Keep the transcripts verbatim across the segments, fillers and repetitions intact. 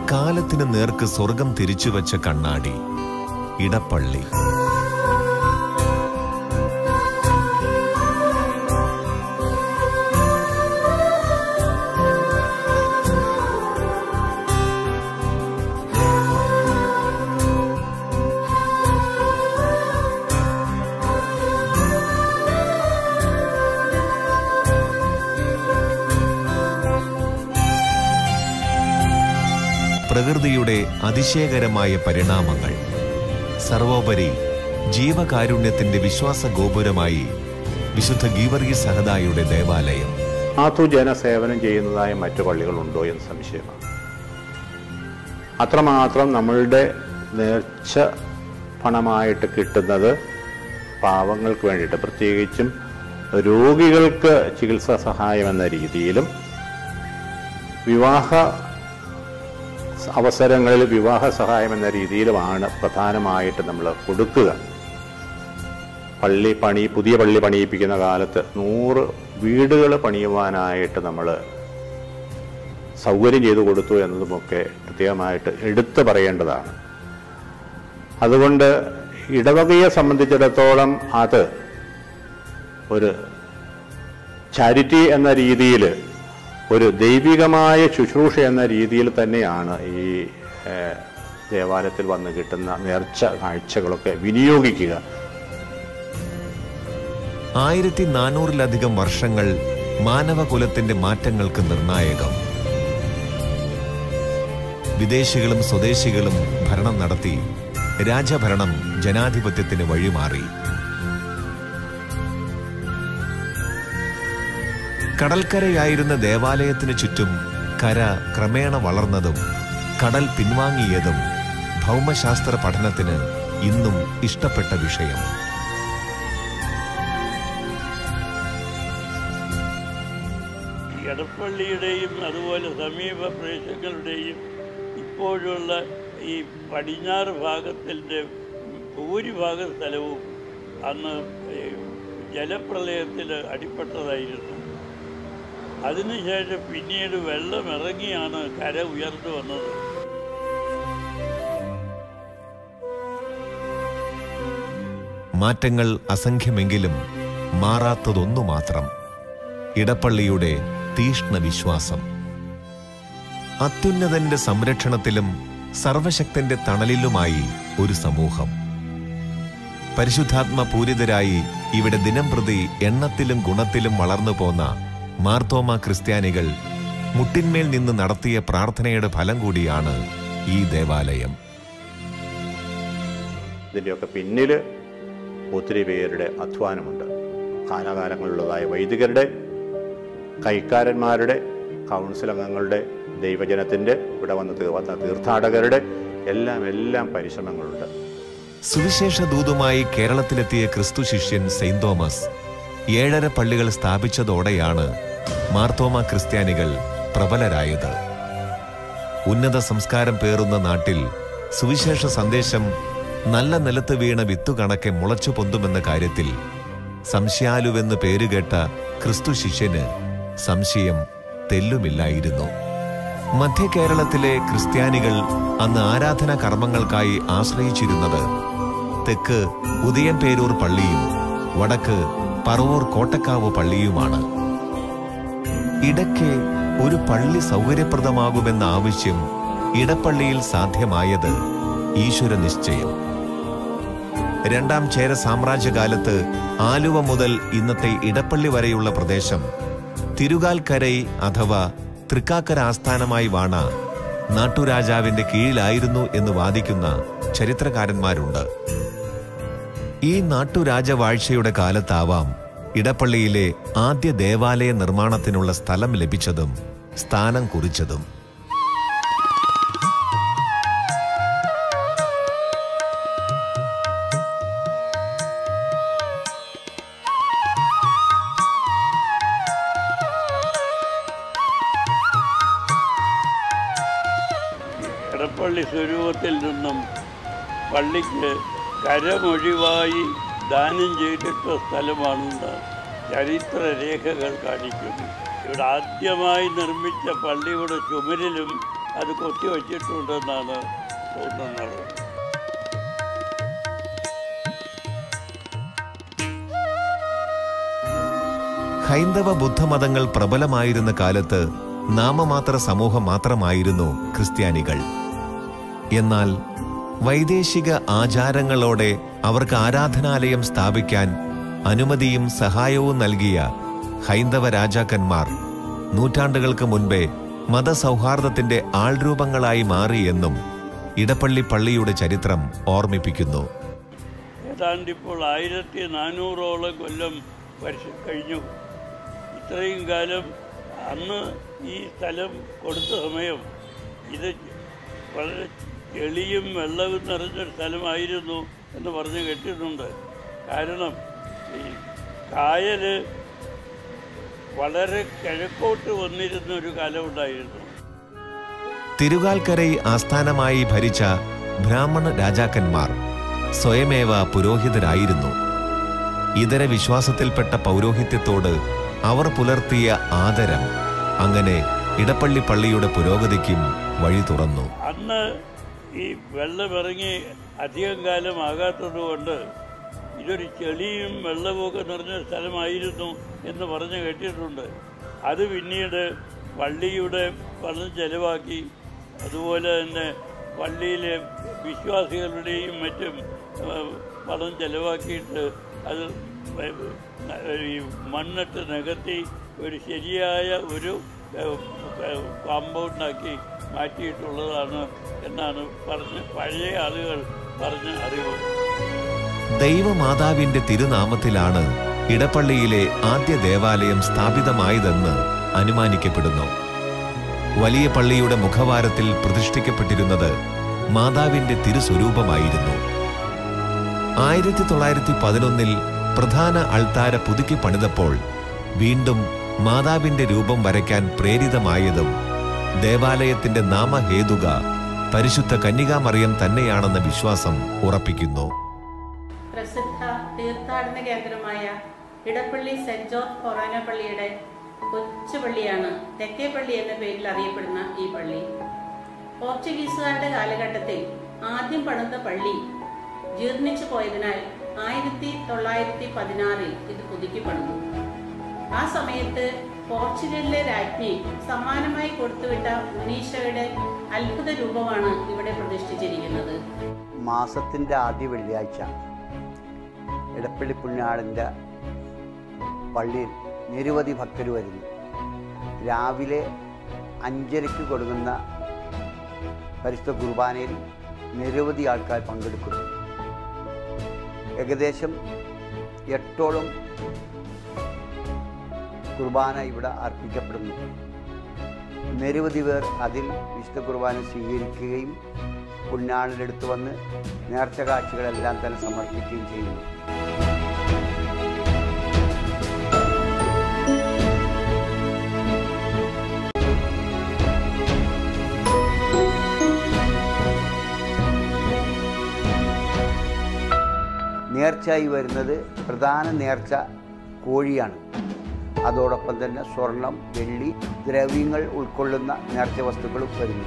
കാലത്തിന് നേർക്ക് സ്വർഗം തിരിച്ചുവച്ച കണ്ണാടി ഇടപ്പള്ളി. പ്രകൃതിയുടെ അതിശയകരമായ പരിണാമങ്ങൾ, സർവോപരി ജീവകാരുണ്യത്തിന്റെ വിശ്വാസ ഗോപുരമായി വിശുദ്ധ ഗീവർഗീസ് സഹദായുടെ ദേവാലയം. മാതൃജനസേവനം ചെയ്യുന്നതായ മറ്റു പള്ളികളുണ്ടോ എന്ന് സംശയമാണ്. അത്രമാത്രം നമ്മളുടെ നേർച്ച പണമായിട്ട് കിട്ടുന്നത് പാവങ്ങൾക്ക് വേണ്ടിയിട്ട്, പ്രത്യേകിച്ചും രോഗികൾക്ക് ചികിത്സാ സഹായം എന്ന രീതിയിലും വിവാഹ അവസരങ്ങളിൽ വിവാഹ സഹായം എന്ന രീതിയിലുമാണ് പ്രധാനമായിട്ട് നമ്മൾ കൊടുക്കുക. പള്ളി പണി പുതിയ പള്ളി പണിയിപ്പിക്കുന്ന കാലത്ത് നൂറ് വീടുകൾ പണിയുവാനായിട്ട് നമ്മൾ സൗകര്യം ചെയ്തു കൊടുത്തു എന്നതുമൊക്കെ പ്രത്യേകമായിട്ട് എടുത്തു പറയേണ്ടതാണ്. അതുകൊണ്ട് ഇടവകയെ സംബന്ധിച്ചിടത്തോളം അത് ഒരു ചാരിറ്റി എന്ന രീതിയിൽ, ഒരു ദൈവികമായ ശുശ്രൂഷ എന്ന രീതിയിൽ തന്നെയാണ് ഈ ദേവാലയത്തിൽ വന്ന് കിട്ടുന്ന നേർച്ച കാഴ്ചകളൊക്കെ വിനിയോഗിക്കുക. ആയിരത്തി നാനൂറിലധികം വർഷങ്ങൾ മാനവകുലത്തിന്റെ മാറ്റങ്ങൾക്ക് നിർണായകം. വിദേശികളും സ്വദേശികളും ഭരണം നടത്തി രാജഭരണം ജനാധിപത്യത്തിന് വഴിമാറി. കടൽക്കരയായിരുന്ന ദേവാലയത്തിനു ചുറ്റും കര ക്രമേണ വളർന്നതും കടൽ പിൻവാങ്ങിയതും ഭൗമശാസ്ത്ര പഠനത്തിന് ഇന്നും ഇഷ്ടപ്പെട്ട വിഷയം. എടപ്പള്ളിയുടെയും അതുപോലെ സമീപ പ്രദേശങ്ങളുടെയും ഇപ്പോഴുള്ള ഈ പടിഞ്ഞാറ് ഭാഗത്തിൻ്റെ ഭൂരിഭാഗ സ്ഥലവും അന്ന് ജലപ്രളയത്തിൽ അടിപ്പെട്ടതായിരുന്നു. അതിനുശേഷം പിന്നീട് വെള്ളം ഇറങ്ങിയാണ് കര ഉയർന്നു വന്നത്. മാറ്റങ്ങൾ അസംഖ്യമെങ്കിലും മാറാത്തതൊന്നു മാത്രം: ഇടപ്പള്ളിയുടെ തീഷ്ണ വിശ്വാസം. അത്യുന്നതന്റെ സംരക്ഷണത്തിലും സർവശക്തന്റെ തണലിലുമായി ഒരു സമൂഹം. പരിശുദ്ധാത്മ പൂരിതരായി ഇവിടെ ദിനംപ്രതി എണ്ണത്തിലും ഗുണത്തിലും വളർന്നു പോന്ന മാർത്തോമ ക്രിസ്ത്യാനികൾ മുട്ടിന്മേൽ നിന്ന് നടത്തിയ പ്രാർത്ഥനയുടെ ഫലം കൂടിയാണ് ഈ ദേവാലയം. ഇതിൻ്റെയൊക്കെ പിന്നിൽ ഒത്തിരി പേരുടെ അധ്വാനമുണ്ട്. കാലാകാലങ്ങളിലുള്ളതായ വൈദികരുടെ, കൈക്കാരന്മാരുടെ, കൗൺസിൽ അംഗങ്ങളുടെ, ദൈവജനത്തിൻ്റെ, ഇവിടെ വന്ന് വന്ന തീർത്ഥാടകരുടെ എല്ലാം എല്ലാം പരിശ്രമങ്ങളുണ്ട്. സുവിശേഷ ദൂതുമായി കേരളത്തിലെത്തിയ ക്രിസ്തു ശിഷ്യൻ സെയിന്റ് തോമസ് ഏഴര പള്ളികൾ സ്ഥാപിച്ചതോടെയാണ് മാർത്തോമ ക്രിസ്ത്യാനികൾ പ്രബലരായത്. ഉന്നത സംസ്കാരം പേറുന്ന നാട്ടിൽ സുവിശേഷ സന്ദേശം നല്ല നിലത്ത് വീണ വിത്തു കണക്കെ മുളച്ചു പൊന്തുമെന്ന കാര്യത്തിൽ സംശയാലുവെന്ന് പേരുകേട്ട ക്രിസ്തു ശിഷ്യന് സംശയം തെല്ലുമില്ലായിരുന്നു. മധ്യ കേരളത്തിലെ ക്രിസ്ത്യാനികൾ അന്ന് ആരാധനാ കർമ്മങ്ങൾക്കായി ആശ്രയിച്ചിരുന്നത് തെക്ക് ഉദയംപേരൂർ പള്ളിയും വടക്ക് പറവൂർ കോട്ടക്കാവ് പള്ളിയുമാണ്. ഇടയ്ക്ക് ഒരു പള്ളി സൗകര്യപ്രദമാകുമെന്ന ആവശ്യം ഇടപ്പള്ളിയിൽ സാധ്യമായത് ഈശ്വര നിശ്ചയം. രണ്ടാം ചേര സാമ്രാജ്യകാലത്ത് ആലുവ മുതൽ ഇന്നത്തെ ഇടപ്പള്ളി വരെയുള്ള പ്രദേശം തിരുകാൽക്കരൈ അഥവാ തൃക്കാക്കര ആസ്ഥാനമായി വാണ നാട്ടുരാജാവിന്റെ കീഴിലായിരുന്നു എന്ന് വാദിക്കുന്ന ചരിത്രകാരന്മാരുണ്ട്. ഈ നാട്ടുരാജവാഴ്ചയുടെ കാലത്താവാം ഇടപ്പള്ളിയിലെ ആദ്യ ദേവാലയ നിർമ്മാണത്തിനുള്ള സ്ഥലം ലഭിച്ചതും സ്ഥാനം കുറിച്ചതും. എടപ്പള്ളി സ്വരൂപത്തിൽ നിന്നും പള്ളിക്ക് കരമൊഴിവായി ദാനം ചെയ്തിട്ട സ്ഥലമാണെന്ന് ചരിത്രരേഖകൾ കാണിക്കുന്നു. ഇവിടെ ആദ്യമായി നിർമ്മിച്ച പള്ളിയുടെ ചുമരിലും അത് കൊത്തിവച്ചിട്ടുണ്ടെന്നാണ് തോന്നുന്നത്. ഹൈന്ദവ ബുദ്ധമതങ്ങൾ പ്രബലമായിരുന്ന കാലത്ത് നാമമാത്ര സമൂഹം മാത്രമായിരുന്നു ക്രിസ്ത്യാനികൾ. എന്നാൽ വൈദേശിക ആചാരങ്ങളോടെ അവർക്ക് ആരാധനാലയം സ്ഥാപിക്കാൻ അനുമതിയും സഹായവും നൽകിയ ഹൈന്ദവ രാജാക്കന്മാർ നൂറ്റാണ്ടുകൾക്ക് മുൻപേ മതസൗഹാർദ്ദത്തിന്റെ ആൾരൂപങ്ങളായി മാറിയെന്നും ഇടപ്പള്ളി പള്ളിയുടെ ചരിത്രം ഓർമ്മിപ്പിക്കുന്നു. ഏതാണ്ടിപ്പോൾ ആയിരത്തി നാനൂറോളം കൊല്ലം വർഷം കഴിഞ്ഞു. ഇത്രയും കാലം അന്ന് ഈ സ്ഥലം കൊടുത്ത സമയം ഇത് വളരെ ചെളിയും വെള്ളവും നിറഞ്ഞൊരു സ്ഥലമായിരുന്നു എന്ന് പറഞ്ഞ് കേട്ടിട്ടുണ്ട്. കാരണം ഈ കായൽ വളരെ കിഴക്കോട്ട് വന്നിരുന്ന ഒരു കാലമുണ്ടായിരുന്നു. തിരുകാൽക്കരൈ ആസ്ഥാനമായി ഭരിച്ച ബ്രാഹ്മണ രാജാക്കന്മാർ സ്വയമേവ പുരോഹിതരായിരുന്നു. ഇതര വിശ്വാസത്തിൽപ്പെട്ട പൗരോഹിത്യത്തോട് അവർ പുലർത്തിയ ആദരം അങ്ങനെ ഇടപ്പള്ളി പള്ളിയുടെ പുരോഗതിക്കും വഴി തുറന്നു. അന്ന് ഈ വെള്ളമിറങ്ങി അധികം കാലം ആകാത്തത് കൊണ്ട് ഇതൊരു ചെളിയും വെള്ളവുമൊക്കെ നിറഞ്ഞ സ്ഥലമായിരുന്നു എന്ന് പറഞ്ഞ് കേട്ടിട്ടുണ്ട്. അത് പിന്നീട് പള്ളിയുടെ പണം ചെലവാക്കി, അതുപോലെ തന്നെ പള്ളിയിലെ വിശ്വാസികളുടെയും മറ്റും പണം ചെലവാക്കിയിട്ട് അത് ഈ മണ്ണിട്ട് നികത്തി ഒരു ശരിയായ ഒരു കോമ്പൗണ്ടാക്കി മാറ്റിയിട്ടുള്ളതാണ് എന്നാണ് പറഞ്ഞ് പഴയ ആളുകൾ പറഞ്ഞ അറിവ്. ദൈവമാതാവിന്റെ തിരുനാമത്തിലാണ് ഇടപ്പള്ളിയിലെ ആദ്യ ദേവാലയം സ്ഥാപിതമായതെന്ന് അനുമാനിക്കപ്പെടുന്നു. വലിയ പള്ളിയുടെ മുഖവാരത്തിൽ പ്രതിഷ്ഠിക്കപ്പെട്ടിരുന്നത് മാതാവിന്റെ തിരുസ്വരൂപമായിരുന്നു. ആയിരത്തി തൊള്ളായിരത്തി പതിനൊന്നിൽ പ്രധാന അൾത്താര പുതുക്കി പണിതപ്പോൾ വീണ്ടും മാതാവിന്റെ രൂപം വരയ്ക്കാൻ പ്രേരിതമായതും ദേവാലയത്തിന്റെ നാമഹേതുക പരിശുദ്ധ കന്യകാമറിയം തന്നെയാണെന്ന വിശ്വാസം ഉറപ്പിക്കുന്നു. പ്രസിദ്ധ തീർത്ഥാടന കേന്ദ്രമായ ഇടപ്പള്ളി സെന്റ് ജോർജ് ഫൊറാന പള്ളിയുടെ കൊച്ചുപള്ളിയാണ് തെക്കേപ്പള്ളി എന്ന പേരിൽ അറിയപ്പെടുന്ന ഈ പള്ളി. പോർച്ചുഗീസുകാരുടെ കാലഘട്ടത്തിൽ ആദ്യം പണിത പള്ളി ജീർണിച്ചു പോയതിനാൽ ആയിരത്തി തൊള്ളായിരത്തി പതിനാറിൽ ഇത് പുതുക്കി പണിതു. ആ സമയത്ത് പോർച്ചുഗലിലെ രാജ്ഞി സമ്മാനമായി കൊടുത്തുവിട്ട ഉണ്ണീശോയുടെ അത്ഭുത രൂപമാണ് ഇവിടെ പ്രതിഷ്ഠിച്ചിരിക്കുന്നത്. മാസത്തിൻ്റെ ആദ്യ വെള്ളിയാഴ്ച ഇടപ്പള്ളി പുണ്യാളൻ്റെ പള്ളിയിൽ നിരവധി ഭക്തർ വരുന്നു. രാവിലെ അഞ്ചരയ്ക്ക് കൊടുക്കുന്ന പരിശുദ്ധ കുർബാനയിൽ നിരവധി ആൾക്കാർ പങ്കെടുക്കുന്നു. ഏകദേശം എട്ടോളം കുർബാന ഇവിടെ അർപ്പിക്കപ്പെടുന്നു. നിരവധി പേർ അതിൽ വിശുദ്ധ കുർബാന സ്വീകരിക്കുകയും പുണ്യാളൻ്റെ അടുത്ത് വന്ന് നേർച്ച കാഴ്ചകളെല്ലാം തന്നെ സമർപ്പിക്കുകയും ചെയ്യുന്നു. നേർച്ചയായി വരുന്നത് പ്രധാന നേർച്ച കോഴിയാണ്. അതോടൊപ്പം തന്നെ സ്വർണം, വെള്ളി, ദ്രവ്യങ്ങൾ ഉൾക്കൊള്ളുന്ന നേർച്ച വസ്തുക്കളും വരുന്നു.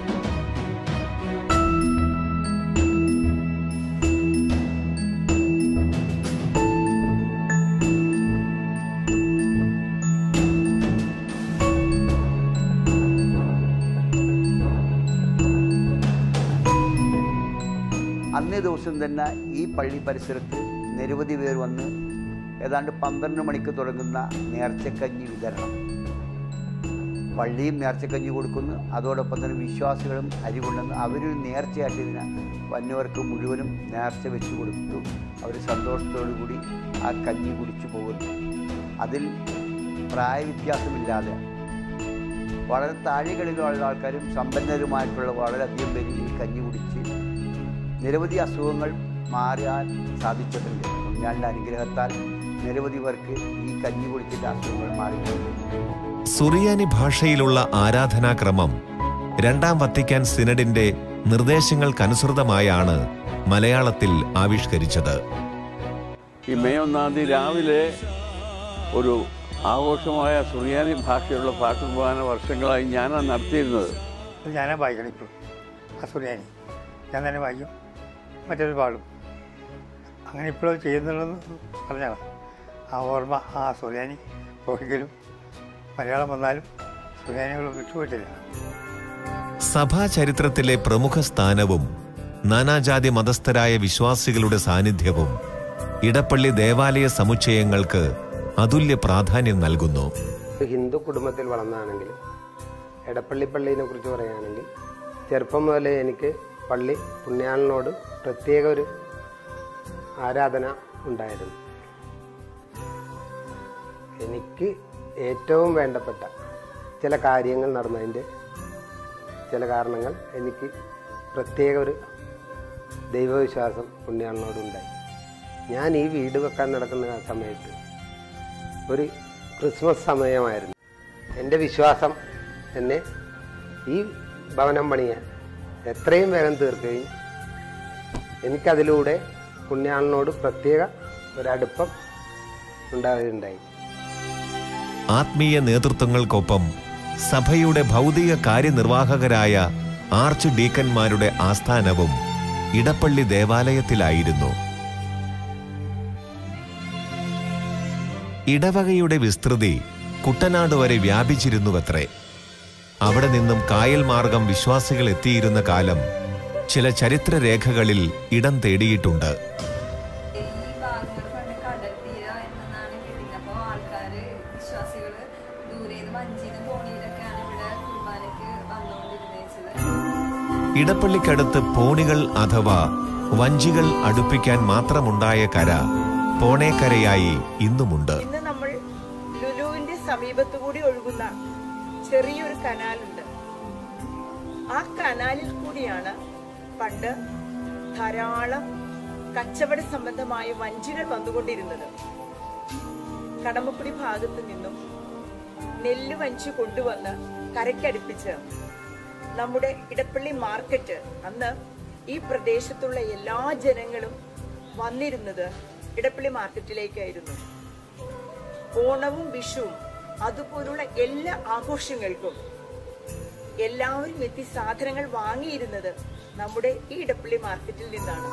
അന്നേ ദിവസം തന്നെ ഈ പള്ളി പരിസരത്ത് നിരവധി പേർ വന്ന് ഏതാണ്ട് പന്ത്രണ്ട് മണിക്ക് തുടങ്ങുന്ന നേർച്ചക്കഞ്ഞി വിതരണം. പള്ളിയും നേർച്ചക്കഞ്ഞി കൊടുക്കുന്നു. അതോടൊപ്പം തന്നെ വിശ്വാസികളും അരി കൊണ്ടുവന്ന് അവരൊരു നേർച്ചയായിട്ട് ഇതിന് വന്നവർക്ക് മുഴുവനും നേർച്ച വെച്ച് കൊടുത്തു അവർ സന്തോഷത്തോടു കൂടി ആ കഞ്ഞി കുടിച്ചു പോകുന്നു. അതിൽ പ്രായവ്യത്യാസമില്ലാതെ വളരെ താഴെകളിലുള്ള ആൾക്കാരും സമ്പന്നരുമായിട്ടുള്ള വളരെയധികം പേര് ഈ കഞ്ഞി കുടിച്ച് നിരവധി അസുഖങ്ങൾ മാറാൻ സാധിച്ചിട്ടുണ്ട്. പുണ്യാളന്റെ അനുഗ്രഹത്താൽ നിരവധി പേർക്ക് ഈ കഞ്ഞി കുടിച്ചിട്ട് അസുഖങ്ങൾ മാറിയിട്ടുണ്ട്. സുറിയാനി ഭാഷയിലുള്ള ആരാധനാക്രമം രണ്ടാം വത്തിക്കാൻ സിനഡിന്റെ നിർദ്ദേശങ്ങൾക്കനുസൃതമായാണ് മലയാളത്തിൽ ആവിഷ്കരിച്ചത്. ഈ മെയ് ഒന്നാം തീയതി രാവിലെ ഒരു ആഘോഷമായ സുറിയാനി ഭാഷയുള്ള പാട്ടുകുർബാന വർഷങ്ങളായി ഞാനാണ് നടത്തിയിരുന്നത്. അത് ഞാനാ വായിക്കണം ഇപ്പോൾ. ആ സുറിയാനി ഞാൻ തന്നെ വായിക്കും, മറ്റൊരു പാടും. അങ്ങനെ ഇപ്പോഴും ചെയ്യുന്നുള്ളതെന്ന് പറഞ്ഞാണ് ആ ഓർമ്മ. ആ സുറിയാനി ഒരിക്കലും മലയാളം വന്നാലും സുറിയാനികൾ വിട്ടുപോയിട്ടില്ല. സഭാ ചരിത്രത്തിലെ പ്രമുഖ സ്ഥാനവും നാനാജാതി മതസ്ഥരായ വിശ്വാസികളുടെ സാന്നിധ്യവും ഇടപ്പള്ളി ദേവാലയ സമുച്ചയങ്ങൾക്ക് അതുല്യ പ്രാധാന്യം നൽകുന്നു. ഹിന്ദു കുടുംബത്തിൽ വളർന്നതാണെങ്കിൽ എടപ്പള്ളി പള്ളിയെ കുറിച്ച് പറയുകയാണെങ്കിൽ ചെറുപ്പം മുതലേ എനിക്ക് പള്ളി പുണ്യാളനോട് പ്രത്യേക ഒരു ആരാധന ഉണ്ടായിരുന്നു. എനിക്ക് ഏറ്റവും വേണ്ടപ്പെട്ട ചില കാര്യങ്ങൾ നടന്നതിൻ്റെ ചില കാരണങ്ങൾ എനിക്ക് പ്രത്യേക ഒരു ദൈവവിശ്വാസം പുണ്യാളനോടുണ്ടായി. ഞാൻ ഈ വീട് വെക്കാൻ നടക്കുന്ന സമയത്ത് ഒരു ക്രിസ്മസ് സമയമായിരുന്നു. എൻ്റെ വിശ്വാസം എന്നെ ഈ ഭവനം പണിയാൻ എത്രയും വേഗം തീർക്കുകയും എനിക്കതിലൂടെ പുണ്യാളനോട് പ്രത്യേക ഒരടുപ്പം ഉണ്ടാവുകയുണ്ടായി. ആത്മീയ നേതൃത്വങ്ങൾക്കൊപ്പം സഭയുടെ ഭൗതിക കാര്യനിർവാഹകരായ ആർച്ച് ഡീക്കന്മാരുടെ ആസ്ഥാനവും ഇടപ്പള്ളി ദേവാലയത്തിലായിരുന്നു. ഇടവകയുടെ വിസ്തൃതി കുട്ടനാട് വരെ വ്യാപിച്ചിരുന്നുവത്രേ. അവിടെ നിന്നും കായൽ മാർഗം വിശ്വാസികൾ എത്തിയിരുന്ന കാലം ചില ചരിത്രരേഖകളിൽ ഇടം തേടിയിട്ടുണ്ട്. ഇടപ്പള്ളിക്കടുത്ത് പോണികൾ അഥവാ വഞ്ചികൾ അടുപ്പിക്കാൻ മാത്രമുണ്ടായ കര പോണേക്കരയായി ഇന്നുമുണ്ട്. ഇന്ന് നമ്മൾ ലുലുവിന്റെ സമീപത്തുകൂടി ഒഴുകുന്ന ചെറിയൊരു കനാലുണ്ട്. ആ കനാലിൽ കൂടിയാണ് പണ്ട് ധാരാളം കച്ചവട സംബന്ധമായ വഞ്ചികൾ വന്നുകൊണ്ടിരുന്നത്. കടമക്കുടി ഭാഗത്തു നിന്നും നെല്ല് വഞ്ചി കൊണ്ടുവന്ന് കരയ്ക്കടുപ്പിച്ച് നമ്മുടെ ഇടപ്പള്ളി മാർക്കറ്റ്, അന്ന് ഈ പ്രദേശത്തുള്ള എല്ലാ ജനങ്ങളും വന്നിരുന്നത് ഇടപ്പള്ളി മാർക്കറ്റിലേക്കായിരുന്നു. ഓണവും വിഷുവും അതുപോലുള്ള എല്ലാ ആഘോഷങ്ങൾക്കും എല്ലാവരും എത്തി സാധനങ്ങൾ വാങ്ങിയിരുന്നത് നമ്മുടെ ഈ ഇടപ്പള്ളി മാർക്കറ്റിൽ നിന്നാണ്.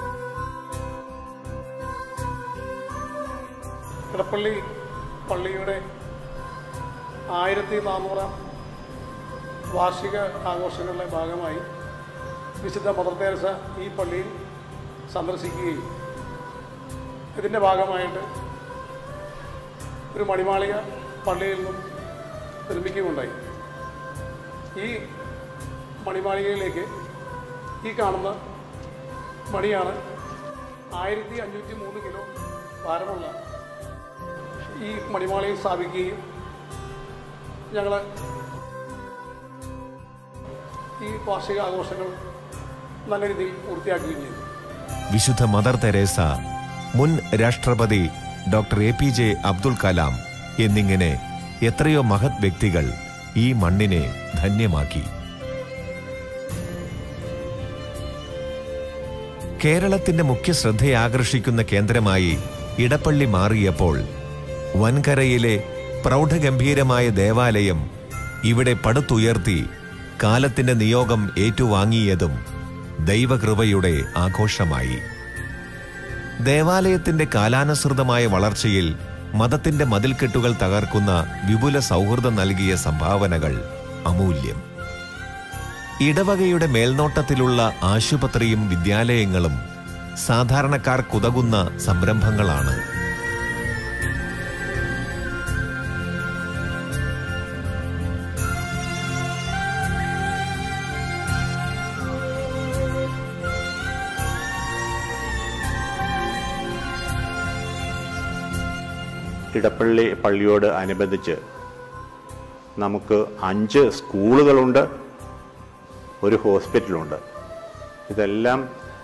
ഇടപ്പള്ളി പള്ളിയുടെ ആയിരത്തി നാനൂറാം വാർഷിക ആഘോഷങ്ങളുടെ ഭാഗമായി വിശുദ്ധ മദർ തെരേസ ഈ പള്ളിയിൽ സന്ദർശിക്കുകയും ഇതിൻ്റെ ഭാഗമായിട്ട് ഒരു മണിമാളിക പള്ളിയിൽ നിന്നും നിർമ്മിക്കുകയുണ്ടായി. ഈ മണിമാളികയിലേക്ക് ഈ കാണുന്ന മണിയാണ് ആയിരത്തി അഞ്ഞൂറ്റി മൂന്ന് കിലോ ഭാരമുള്ള ഈ മണിമാളികയിൽ സ്ഥാപിക്കുകയും ഞങ്ങൾ ഈ വാർഷിക ആഘോഷങ്ങൾ നല്ല രീതിയിൽ പൂർത്തിയാക്കുകയും ചെയ്തു. വിശുദ്ധ മദർ തെരേസ, മുൻ രാഷ്ട്രപതി doctor A P J Abdul Kalam എന്നിങ്ങനെ എത്രയോ മഹത് വ്യക്തികൾ ഈ മണ്ണിനെ ധന്യമാക്കി. കേരളത്തിന്റെ മുഖ്യ ശ്രദ്ധയാകർഷിക്കുന്ന കേന്ദ്രമായി ഇടപ്പള്ളി മാറിയപ്പോൾ വൻകരയിലെ പ്രൗഢഗംഭീരമായ ദേവാലയം ഇവിടെ പടുത്തുയർത്തി കാലത്തിന്റെ നിയോഗം ഏറ്റുവാങ്ങിയതും ദൈവകൃപയുടെ ആഘോഷമായി. ദേവാലയത്തിന്റെ കാലാനുസൃതമായ വളർച്ചയിൽ മതത്തിന്റെ മതിൽക്കെട്ടുകൾ തകർക്കുന്ന വിപുല സൗഹൃദം നൽകിയ സംഭാവനകൾ അമൂല്യം. ഇടവകയുടെ മേൽനോട്ടത്തിലുള്ള ആശുപത്രിയും വിദ്യാലയങ്ങളും സാധാരണക്കാർക്കുതകുന്ന സംരംഭങ്ങളാണ്. ഇടപ്പള്ളി പള്ളിയോട് അനുബന്ധിച്ച് നമുക്ക് അഞ്ച് സ്കൂളുകളുണ്ട്, ഒരു ഹോസ്പിറ്റലുണ്ട്. ഇതെല്ലാം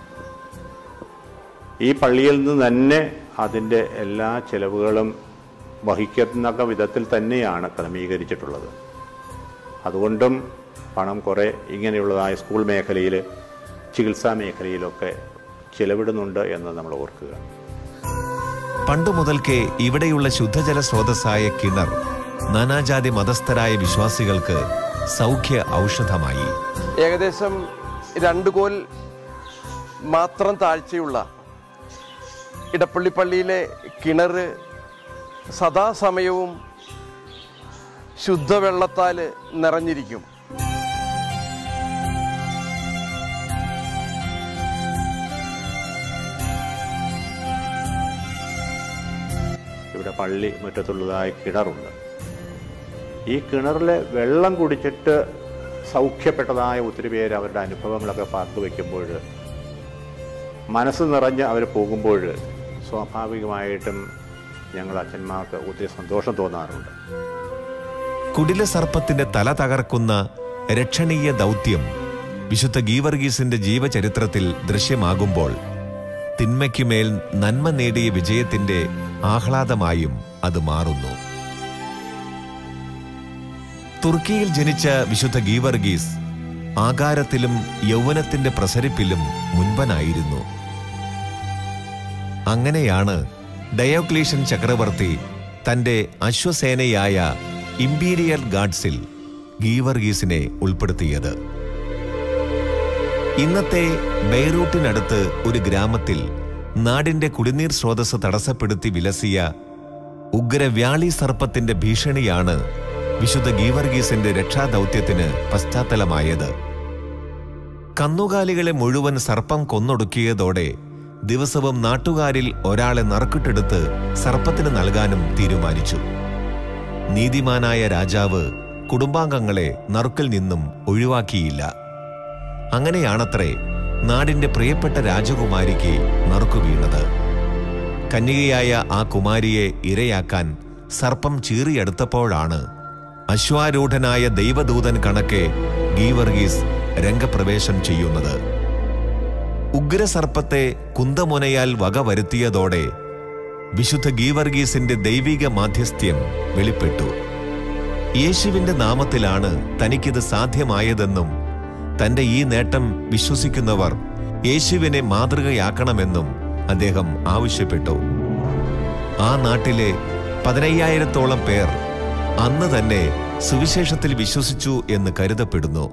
ഈ പള്ളിയിൽ നിന്ന് തന്നെ അതിൻ്റെ എല്ലാ ചെലവുകളും വഹിക്കത്തക്ക വിധത്തിൽ തന്നെയാണ് ക്രമീകരിച്ചിട്ടുള്ളത്. അതുകൊണ്ടും പണം കുറേ ഇങ്ങനെയുള്ളതായ സ്കൂൾ മേഖലയിൽ, ചികിത്സാ മേഖലയിലൊക്കെ ചിലവിടുന്നുണ്ട് എന്ന് നമ്മൾ ഓർക്കുക. പണ്ടു മുതൽക്കേ ഇവിടെയുള്ള ശുദ്ധജല സ്രോതസ്സായ കിണർ നാനാജാതി മതസ്ഥരായ വിശ്വാസികൾക്ക് സൗഖ്യ ഔഷധമായി. ഏകദേശം രണ്ട് കോൽ മാത്രം താഴ്ചയുള്ള ഇടപ്പള്ളി പള്ളിയിലെ കിണർ സദാസമയവും ശുദ്ധവെള്ളത്താൽ നിറഞ്ഞിരിക്കും. ഇവിടെ പള്ളി മുറ്റത്തുള്ളതായ കിണറുണ്ട്. ഈ കിണറിലെ വെള്ളം കുടിച്ചിട്ട് സൗഖ്യപ്പെട്ടതായ ഒത്തിരി പേര് അവരുടെ അനുഭവങ്ങളൊക്കെ പങ്കുവെക്കുമ്പോൾ, മനസ്സ് നിറഞ്ഞ് അവർ പോകുമ്പോൾ സ്വാഭാവികമായിട്ടും ഞങ്ങൾ അച്ഛന്മാർക്ക് ഒത്തിരി സന്തോഷം തോന്നാറുണ്ട്. കുടില സർപ്പത്തിന്റെ തല തകർക്കുന്ന രക്ഷണീയ ദൗത്യം വിശുദ്ധ ഗീവർഗീസിന്റെ ജീവചരിത്രത്തിൽ ദൃശ്യമാകുമ്പോൾ തിന്മയ്ക്കുമേൽ നന്മ നേടിയ വിജയത്തിന്റെ ആഹ്ലാദമായും അത് മാറുന്നു. തുർക്കിയിൽ ജനിച്ച വിശുദ്ധ ഗീവർഗീസ് ആകാരത്തിലും യൗവനത്തിന്റെ പ്രസരിപ്പിലും മുൻപനായിരുന്നു. അങ്ങനെയാണ് ഡയോക്ലീഷ്യൻ ചക്രവർത്തി തന്റെ അശ്വസേനയായ ഇംപീരിയൽ ഗാർഡ്സിൽ ഗീവർഗീസിനെ ഉൾപ്പെടുത്തിയത്. ഇന്നത്തെ ബെയ്റൂട്ടിനടുത്ത് ഒരു ഗ്രാമത്തിൽ നാടിന്റെ കുടിനീർ സ്രോതസ് തടസ്സപ്പെടുത്തി വിലസിയ ഉഗ്രവ്യാളി സർപ്പത്തിന്റെ ഭീഷണിയാണ് വിശുദ്ധ ഗീവർഗീസിന്റെ രക്ഷാദൗത്യത്തിന് പശ്ചാത്തലമായത്. കന്നുകാലികളെ മുഴുവൻ സർപ്പം കൊന്നൊടുക്കിയതോടെ ദിവസവും നാട്ടുകാരിൽ ഒരാളെ നറുക്കിട്ടെടുത്ത് സർപ്പത്തിന് നൽകാനും തീരുമാനിച്ചു. നീതിമാനായ രാജാവ് കുടുംബാംഗങ്ങളെ നറുക്കിൽ നിന്നും ഒഴിവാക്കിയില്ല. അങ്ങനെയാണത്രേ നാടിന്റെ പ്രിയപ്പെട്ട രാജകുമാരിക്ക് നറുക്കു വീണത്. കന്യകയായ ആ കുമാരിയെ ഇരയാക്കാൻ സർപ്പം ചീറിയെടുത്തപ്പോഴാണ് അശ്വാരൂഢനായ ദൈവദൂതൻ കണക്കെ ഗീവർഗീസ് രംഗപ്രവേശം ചെയ്യുന്നത്. ഉഗ്രസർപ്പത്തെ കുന്തമുനയാൽ വകവരുത്തിയതോടെ വിശുദ്ധ ഗീവർഗീസിന്റെ ദൈവിക മാധ്യസ്ഥ്യം വെളിപ്പെട്ടു. യേശുവിന്റെ നാമത്തിലാണ് തനിക്കിത് സാധ്യമായതെന്നും തന്റെ ഈ നേട്ടം വിശ്വസിക്കുന്നവർ യേശുവിനെ മാതൃകയാക്കണമെന്നും അദ്ദേഹം ആവശ്യപ്പെട്ടു. ആ നാട്ടിലെ പതിനയ്യായിരത്തോളം പേർ അന്ന് തന്നെ സുവിശേഷത്തിൽ വിശ്വസിച്ചു എന്ന് കരുതപ്പെടുന്നു.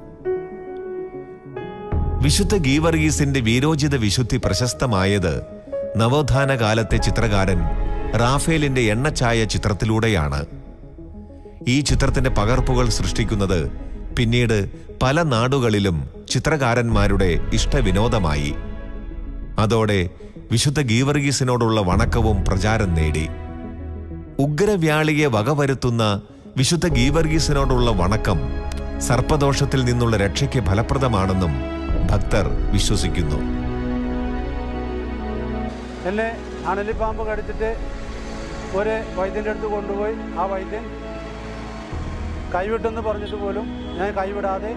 വിശുദ്ധ ഗീവർഗീസിന്റെ വീരോചിത വിശുദ്ധി പ്രശസ്തമായത് നവോത്ഥാന കാലത്തെ ചിത്രകാരൻ റാഫേലിന്റെ എണ്ണച്ചായ ചിത്രത്തിലൂടെയാണ്. ഈ ചിത്രത്തിന്റെ പകർപ്പുകൾ സൃഷ്ടിക്കുന്നത് പിന്നീട് പല നാടുകളിലും ചിത്രകാരന്മാരുടെ ഇഷ്ടവിനോദമായി. അതോടെ വിശുദ്ധ ഗീവർഗീസിനോടുള്ള വണക്കവും പ്രചാരം നേടി. ഉഗ്രവ്യാളിയെ വകവരുത്തുന്ന വിശുദ്ധ ഗീവർഗീസിനോടുള്ള വണക്കം സർപ്പദോഷത്തിൽ നിന്നുള്ള രക്ഷയ്ക്ക് ഫലപ്രദമാണെന്നും ഭക്തർ വിശ്വസിക്കുന്നു. എന്നെ അണലിപ്പാമ്പ് കടിച്ചിട്ട് ഒരു വൈദ്യൻ്റെ അടുത്ത് കൊണ്ടുപോയി ആ വൈദ്യൻ കൈവിട്ടെന്ന് പറഞ്ഞിട്ട് പോലും ഞാൻ കൈവിടാതെ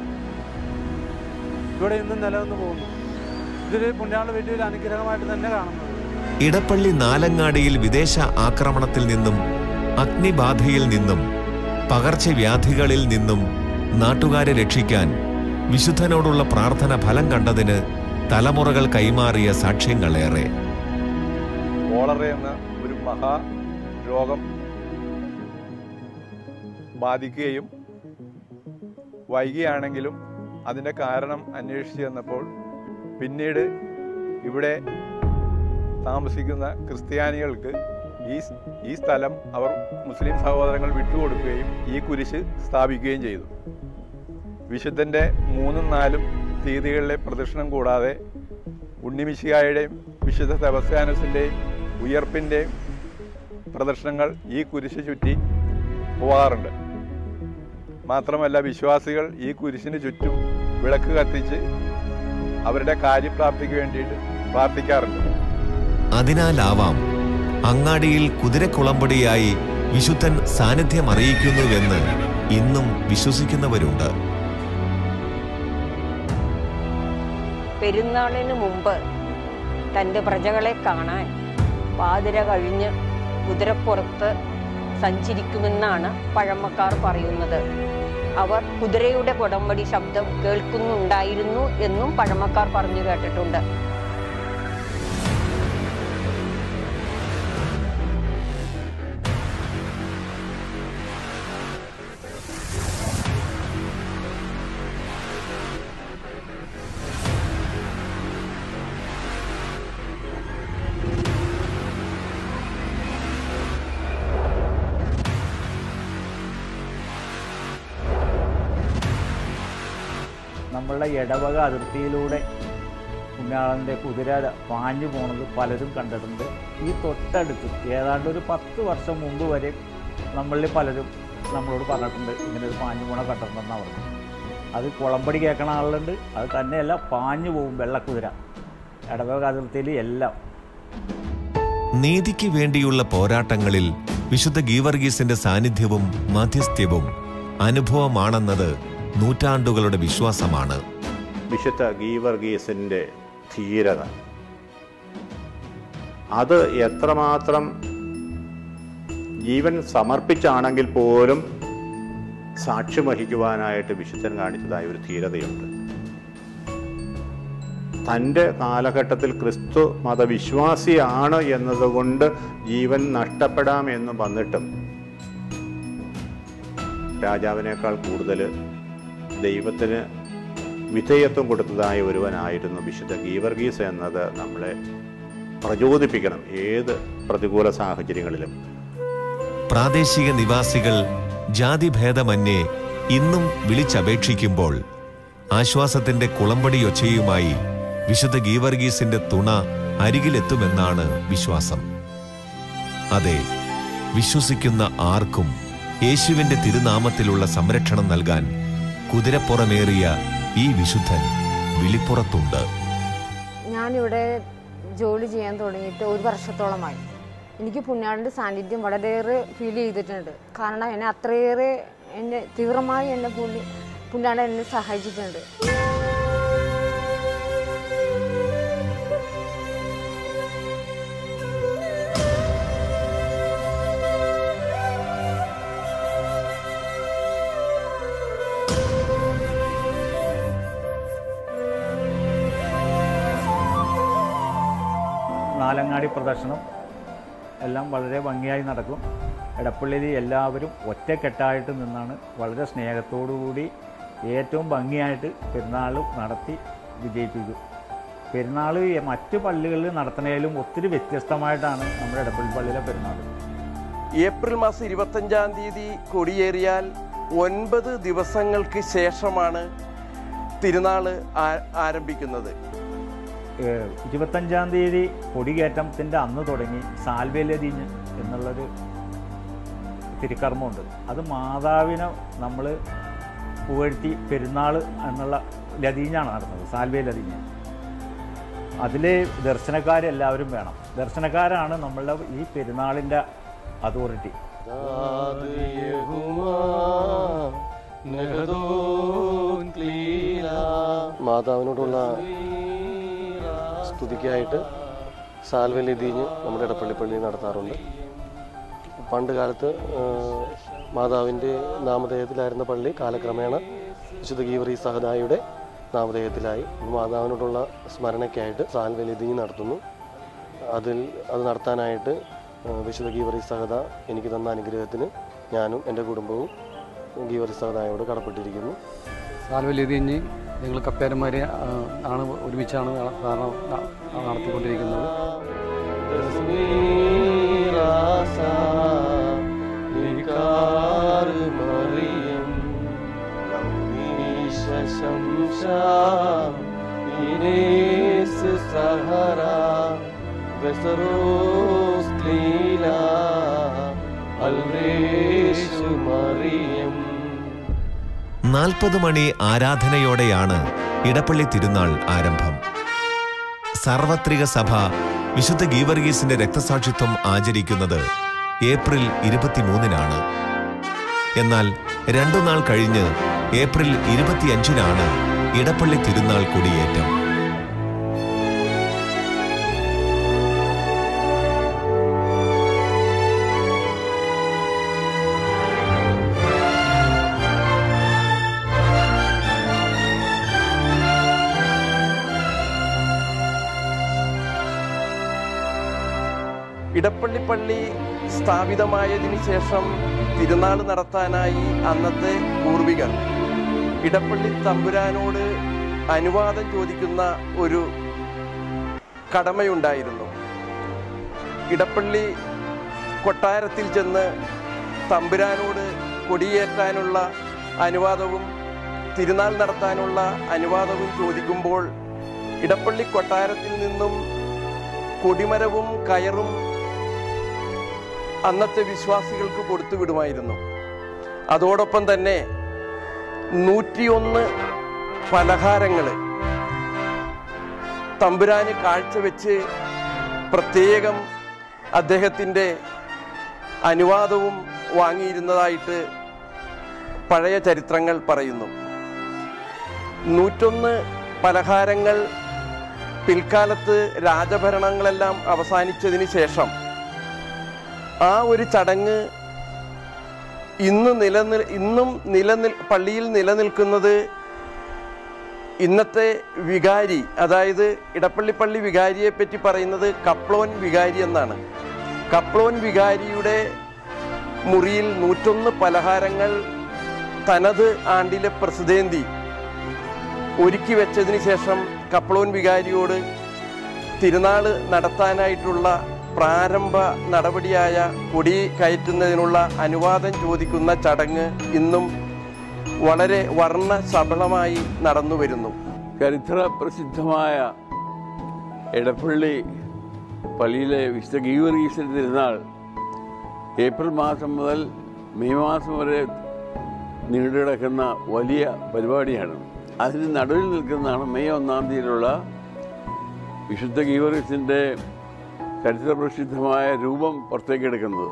ഇവിടെ ഇന്നും നിലനിന്ന് പോകുന്നു. ഇതൊരു പുണ്യാള വലിയൊരു അനുഗ്രഹമായിട്ട് തന്നെ കാണുന്നത്. ഇടപ്പള്ളി നാലങ്ങാടിയിൽ വിദേശ ആക്രമണത്തിൽ നിന്നും അഗ്നിബാധയിൽ നിന്നും പകർച്ചവ്യാധികളിൽ നിന്നും നാട്ടുകാരെ രക്ഷിക്കാൻ വിശുദ്ധനോടുള്ള പ്രാർത്ഥന ഫലം കണ്ടതിന് തലമുറകൾ കൈമാറിയ സാക്ഷ്യങ്ങളേറെ. കോളറ എന്ന ഒരു മഹാരോഗം ബാധിക്കുകയും വൈകിയാണെങ്കിലും അതിൻ്റെ കാരണം അന്വേഷിച്ചു ചെന്നപ്പോൾ പിന്നീട് ഇവിടെ താമസിക്കുന്ന ക്രിസ്ത്യാനികൾക്ക് ഈ ഈ സ്ഥലം അവർ മുസ്ലിം സഹോദരങ്ങൾ വിട്ടുകൊടുക്കുകയും ഈ കുരിശ് സ്ഥാപിക്കുകയും ചെയ്തു. വിശുദ്ധൻ്റെ മൂന്നും നാലും തീയതികളിലെ പ്രദക്ഷിണം കൂടാതെ ഉണ്ണിമിശിഹായുടെയും വിശുദ്ധ സെബസ്ത്യാനോസിൻ്റെയും ഉയർപ്പിൻ്റെയും പ്രദർശനങ്ങൾ ഈ കുരിശ് ചുറ്റി പോകാറുണ്ട്. മാത്രമല്ല വിശ്വാസികൾ ഈ കുരിശിന് ചുറ്റും വിളക്ക് കത്തിച്ച് അവരുടെ കാര്യപ്രാപ്തിക്ക് വേണ്ടിയിട്ട് പ്രാർത്ഥിക്കാറുണ്ട്. അതിനാലാവാം അങ്ങാടിയിൽ കുതിരക്കുളമ്പടിയായി വിശുദ്ധൻ സാന്നിധ്യം അറിയിക്കുന്നുവെന്ന് ഇന്നും വിശ്വസിക്കുന്നവരുണ്ട്. പെരുന്നാളിന് മുമ്പ് തൻ്റെ പ്രജകളെ കാണാൻ പാതിര കഴിഞ്ഞ് കുതിരപ്പുറത്ത് സഞ്ചരിക്കുമെന്നാണ് പഴമക്കാർ പറയുന്നത്. അവർ കുതിരയുടെ കൊടമ്പടി ശബ്ദം കേൾക്കുന്നുണ്ടായിരുന്നു എന്നും പഴമക്കാർ പറഞ്ഞു കേട്ടിട്ടുണ്ട്. നമ്മളുടെ ഇടവക അതിർത്തിയിലൂടെ പുണ്യാളൻ്റെ കുതിര പാഞ്ഞു പോണത് പലരും കണ്ടിട്ടുണ്ട്. ഈ തൊട്ടടുത്ത് ഏതാണ്ട് ഒരു പത്ത് വർഷം മുമ്പ് വരെ നമ്മളിൽ പലരും നമ്മളോട് പറഞ്ഞിട്ടുണ്ട് ഇങ്ങനെ ഒരു പാഞ്ഞു പോണ കണ്ടിട്ടുണ്ടെന്നാണ് പറഞ്ഞത്. അത് കുളമ്പടി കേൾക്കണ ആളുണ്ട്. അത് തന്നെയല്ല, പാഞ്ഞു പോകും വെള്ളക്കുതിര ഇടവക അതിർത്തിയിൽ എല്ലാം. നീതിക്ക് വേണ്ടിയുള്ള പോരാട്ടങ്ങളിൽ വിശുദ്ധ ഗീവർഗീസിന്റെ സാന്നിധ്യവും മാധ്യസ്ഥ്യവും അനുഭവമാണെന്നത് നൂറ്റാണ്ടുകളുടെ വിശ്വാസമാണ്. വിശുദ്ധ ഗീവർഗീസിന്റെ ധീരത അത് എത്രമാത്രം ജീവൻ സമർപ്പിച്ചാണെങ്കിൽ പോലും സാക്ഷ്യം വഹിക്കുവാനായിട്ട് വിശുദ്ധൻ കാണിച്ചതായ ഒരു ധീരതയുണ്ട്. തൻ്റെ കാലഘട്ടത്തിൽ ക്രിസ്തു മതവിശ്വാസിയാണ് എന്നതുകൊണ്ട് ജീവൻ നഷ്ടപ്പെടാമെന്ന് വന്നിട്ടും രാജാവിനേക്കാൾ കൂടുതൽ ദൈവത്തിന് വിധേയത്വം കൊടുത്തതായ ഒരുവനായിരുന്നു വിശുദ്ധ ഗീവർഗീസ് എന്നത് നമ്മളെ പ്രചോദിപ്പിക്കണം ഏത് പ്രതികൂല സാഹചര്യങ്ങളിലും. പ്രാദേശിക നിവാസികൾ ജാതിഭേദമന്യേ ഇന്നും വിളിച്ചപേക്ഷിക്കുമ്പോൾ ആശ്വാസത്തിന്റെ കുളമ്പടിയൊച്ചയുമായി വിശുദ്ധ ഗീവർഗീസിന്റെ തുണ അരികിലെത്തുമെന്നാണ് വിശ്വാസം. അതെ, വിശ്വസിക്കുന്ന ആർക്കും യേശുവിന്റെ തിരുനാമത്തിലുള്ള സംരക്ഷണം നൽകാൻ കുതിരപ്പുറമേറിയ ഈ വിശുദ്ധൻ വിളിപ്പുറത്തുണ്ട്. ഞാനിവിടെ ജോലി ചെയ്യാൻ തുടങ്ങിയിട്ട് ഒരു വർഷത്തോളമായി. എനിക്ക് പുണ്യാളൻ്റെ സാന്നിധ്യം വളരെയേറെ ഫീൽ ചെയ്തിട്ടുണ്ട്. കാരണം എന്നെ അത്രയേറെ എന്നെ തീവ്രമായി എന്നെ പുണ്യ പുണ്യാളൻ എന്നെ സഹായിച്ചിട്ടുണ്ട്. നാലങ്ങാടി പ്രദർശനം എല്ലാം വളരെ ഭംഗിയായി നടക്കും. ഇടപ്പള്ളിയിൽ എല്ലാവരും ഒറ്റക്കെട്ടായിട്ട് നിന്നാണ് വളരെ സ്നേഹത്തോടുകൂടി ഏറ്റവും ഭംഗിയായിട്ട് പെരുന്നാൾ നടത്തി വിജയിപ്പിക്കും. പെരുന്നാൾ മറ്റ് പള്ളികളിൽ നടത്തുന്നതിലും ഒത്തിരി വ്യത്യസ്തമായിട്ടാണ് നമ്മുടെ ഇടപ്പള്ളി പള്ളിയിലെ പെരുന്നാൾ. ഏപ്രിൽ മാസം ഇരുപത്തഞ്ചാം തീയതി കൊടിയേറിയാൽ ഒൻപത് ദിവസങ്ങൾക്ക് ശേഷമാണ് തിരുനാൾ ആരംഭിക്കുന്നത്. ഇരുപത്തഞ്ചാം തീയതി കൊടികയറ്റത്തിൻ്റെ അന്ന് തുടങ്ങി സാൽവേലതീഞ്ഞ് എന്നുള്ളൊരു തിരുക്കർമ്മമുണ്ട്. അത് മാതാവിനെ നമ്മൾ പുകഴ്ത്തി പെരുന്നാൾ എന്നുള്ള ലതീഞ്ഞാണ് നടന്നത്, സാൽവേ ലതീഞ്ഞ്. അതിൽ ദർശനക്കാരെല്ലാവരും വേണം. ദർശനക്കാരാണ് നമ്മളുടെ ഈ പെരുന്നാളിൻ്റെ അതോറിറ്റി. മാതാവിനോടുള്ള സ്തുതിക്കായിട്ട് സാൽവേ ലതീഞ്ഞ് നമ്മുടെ ഇടപ്പള്ളി പള്ളിയിൽ നടത്താറുണ്ട്. പണ്ട് കാലത്ത് മാതാവിൻ്റെ നാമധേയത്തിലായിരുന്ന പള്ളി കാലക്രമേണ വിശുദ്ധ ഗീവർഗീസ് സഹദായുടെ നാമധേയത്തിലായി. മാതാവിനോടുള്ള സ്മരണയ്ക്കായിട്ട് സാൽവേ ലതീഞ്ഞ് നടത്തുന്നു. അതിൽ അത് നടത്താനായിട്ട് വിശുദ്ധ ഗീവർഗീസ് സഹദ എനിക്ക് തന്ന അനുഗ്രഹത്തിന് ഞാനും എൻ്റെ കുടുംബവും ഗീവർഗീസ് സഹദായോട് കടപ്പെട്ടിരിക്കുന്നു. സാൽവേ ലതീഞ്ഞ് ഞങ്ങൾ കപ്പേരന്മാരെ ആണ് ഒരുമിച്ചാണ് നടത്തിക്കൊണ്ടിരിക്കുന്നത്. നാൽപ്പത് മണി ആരാധനയോടെയാണ് ഇടപ്പള്ളി തിരുനാൾ ആരംഭം. സാർവത്രിക സഭ വിശുദ്ധ ഗീവർഗീസിന്റെ രക്തസാക്ഷിത്വം ആചരിക്കുന്നത് ഏപ്രിൽ ഇരുപത്തിമൂന്നിനാണ്. എന്നാൽ രണ്ടു നാൾ കഴിഞ്ഞ് ഏപ്രിൽ ഇരുപത്തിയഞ്ചിനാണ് ഇടപ്പള്ളി തിരുനാൾ കൊടിയേറ്റം. ഇടപ്പള്ളി പള്ളി സ്ഥാപിതമായതിനു ശേഷം തിരുനാൾ നടത്താനായി അന്നത്തെ പൂർവികർ ഇടപ്പള്ളി തമ്പുരാനോട് അനുവാദം ചോദിക്കുന്ന ഒരു കടമയുണ്ടായിരുന്നു. ഇടപ്പള്ളി കൊട്ടാരത്തിൽ ചെന്ന് തമ്പുരാനോട് കൊടിയേറ്റാനുള്ള അനുവാദവും തിരുനാൾ നടത്താനുള്ള അനുവാദവും ചോദിക്കുമ്പോൾ ഇടപ്പള്ളി കൊട്ടാരത്തിൽ നിന്നും കൊടിമരവും കയറും അന്നത്തെ വിശ്വാസികൾക്ക് കൊടുത്തു വിടുമായിരുന്നു. അതോടൊപ്പം തന്നെ നൂറ്റിയൊന്ന് പലഹാരങ്ങൾ തമ്പുരാന് കാഴ്ചവെച്ച് പ്രത്യേകം അദ്ദേഹത്തിൻ്റെ അനുവാദവും വാങ്ങിയിരുന്നതായിട്ട് പഴയ ചരിത്രങ്ങൾ പറയുന്നു. നൂറ്റൊന്ന് പലഹാരങ്ങൾ പിൽക്കാലത്ത് രാജഭരണങ്ങളെല്ലാം അവസാനിച്ചതിന് ശേഷം ആ ഒരു ചടങ്ങ് ഇന്ന് നിലനിൽ ഇന്നും നിലനിൽ പള്ളിയിൽ നിലനിൽക്കുന്നത് ഇന്നത്തെ വികാരി, അതായത് ഇടപ്പള്ളിപ്പള്ളി വികാരിയെ പറ്റി പറയുന്നത് കപ്ലോൻ വികാരി എന്നാണ്. കപ്ലോൻ വികാരിയുടെ മുറിയിൽ നൂറ്റൊന്ന് പലഹാരങ്ങൾ തനത് ആണ്ടിലെ പ്രസിദ്ധേന്തി ഒരുക്കി വെച്ചതിന് ശേഷം കപ്ലോൻ വികാരിയോട് തിരുനാൾ നടത്താനായിട്ടുള്ള പ്രാരംഭ നടപടിയായ കൊടി കയറ്റുന്നതിനുള്ള അനുവാദം ചോദിക്കുന്ന ചടങ്ങ് ഇന്നും വളരെ വർണ്ണശബളമായി നടന്നു വരുന്നു. ചരിത്ര പ്രസിദ്ധമായ എടപ്പള്ളി പള്ളിയിലെ വിശുദ്ധ ഗീവർഗീസിൻ്റെ തിരുനാൾ ഏപ്രിൽ മാസം മുതൽ മെയ് മാസം വരെ നീണ്ടുകിടക്കുന്ന വലിയ പരിപാടിയാണ്. അതിന് നടുവിൽ നിൽക്കുന്നതാണ് മെയ് ഒന്നാം തീയതിയിലുള്ള വിശുദ്ധ ഗീവർഗീസിൻ്റെ ചരിത്രപ്രസിദ്ധമായ രൂപം പുറത്തേക്കെടുക്കുന്നത്.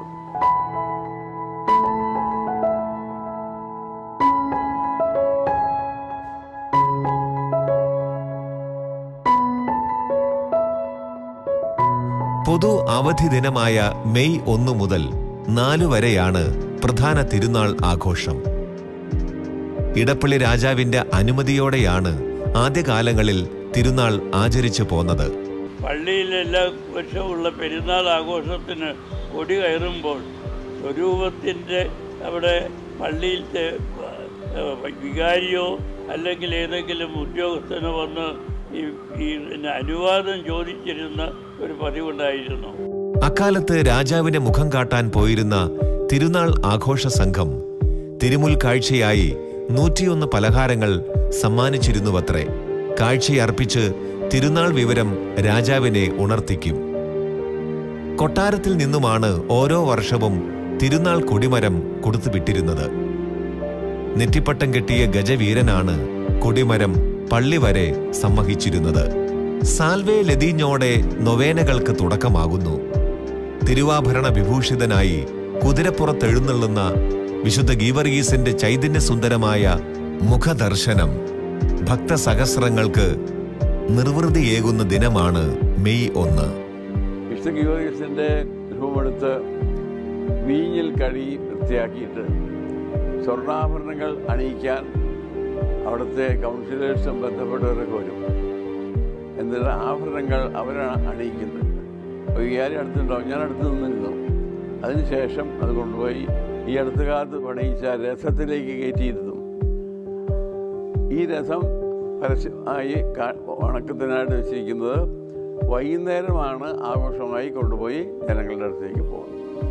പൊതു അവധി ദിനമായ മെയ് ഒന്ന് മുതൽ നാലു വരെയാണ് പ്രധാന തിരുനാൾ ആഘോഷം. ഇടപ്പള്ളി രാജാവിന്റെ അനുമതിയോടെയാണ് ആദ്യകാലങ്ങളിൽ തിരുനാൾ ആചരിച്ചു പോന്നത്. പള്ളിയിൽ എല്ലാ വർഷമുള്ള പെരുന്നാൾ ആഘോഷത്തിന് കൊടി കയറുമ്പോൾ സ്വരൂപത്തിൻ്റെ അവിടെ പള്ളിയിലത്തെ വികാരിയോ അല്ലെങ്കിൽ ഏതെങ്കിലും ഉദ്യോഗസ്ഥനോ വന്ന് ഈ ഈ അനുവാദം ചോദിച്ചിരുന്ന ഒരു പതിവുണ്ടായിരുന്നു. അക്കാലത്ത് രാജാവിന്റെ മുഖം കാട്ടാൻ പോയിരുന്ന തിരുനാൾ ആഘോഷ സംഘം തിരുമുൽ കാഴ്ചയായി നൂറ്റിയൊന്ന് പലഹാരങ്ങൾ സമ്മാനിച്ചിരുന്നുവത്രേ. കാഴ്ചയർപ്പിച്ച് തിരുനാൾ വിവരം രാജാവിനെ ഉണർത്തിക്കും. കൊട്ടാരത്തിൽ നിന്നുമാണ് ഓരോ വർഷവും തിരുനാൾ കൊടിമരം കൊടുത്തുവിട്ടിരുന്നത്. നെറ്റിപ്പട്ടം കെട്ടിയ ഗജവീരനാണ് കൊടിമരം പള്ളി വരെ സമ്മഹിച്ചിരുന്നത്. സാൽവേ ലതീഞ്ഞോടെ നൊവേനകൾക്ക് തുടക്കമാകുന്നു. തിരുവാഭരണ വിഭൂഷിതനായി കുതിരപ്പുറത്തെഴുന്നള്ളുന്ന വിശുദ്ധ ഗീവർഗീസിന്റെ ചൈതന്യസുന്ദരമായ മുഖദർശനം ഭക്തസഹസ്രങ്ങൾക്ക് നിർവൃതിയേകുന്ന ദിനമാണ് മെയ് ഒന്ന്. വിശുദ്ധ ഗീവർഗീസിന്റെ രൂപമെടുത്ത് വീഞ്ഞിൽ കഴുകി വൃത്തിയാക്കിയിട്ട് സ്വർണ്ണാഭരണങ്ങൾ അണിയിക്കാൻ അവിടുത്തെ കൗൺസിലേഴ്സും ബന്ധപ്പെട്ടവരൊക്കെ വരും. എന്നിട്ട് ആഭരണങ്ങൾ അവരാണ് അണിയിക്കുന്നത്. വികാരി അടുത്തുണ്ടാവും, ഞാൻ അടുത്ത് നിന്നിരുന്നു. അതിനുശേഷം അത് കൊണ്ടുപോയി ഈ അടുത്ത കാലത്ത് പണിയിച്ച രഥത്തിലേക്ക് കയറ്റിയിരുന്നു. ഈ രഥം പരസ്യമായി വണക്കത്തിനായിട്ട് വെച്ചിരിക്കുന്നത് വൈകുന്നേരമാണ് ആഘോഷമായി കൊണ്ടുപോയി ജനങ്ങളുടെ അടുത്തേക്ക് പോകുന്നത്.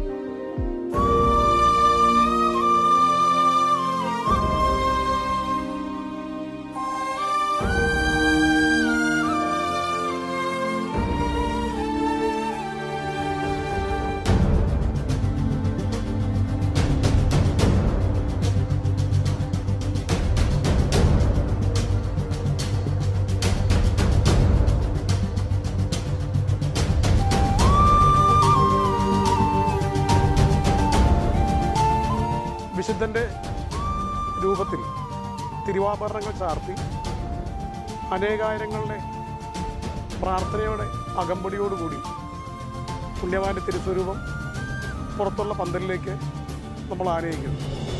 വിശുദ്ധൻ്റെ രൂപത്തിൽ തിരുവാഭരണങ്ങൾ ചാർത്തി അനേകായിരങ്ങളുടെ പ്രാർത്ഥനയോടെ അകമ്പടിയോടുകൂടി പുണ്യവാന്റെ തിരുസ്വരൂപം പുറത്തുള്ള പന്തലിലേക്ക് നമ്മൾ ആനയിക്കുന്നു.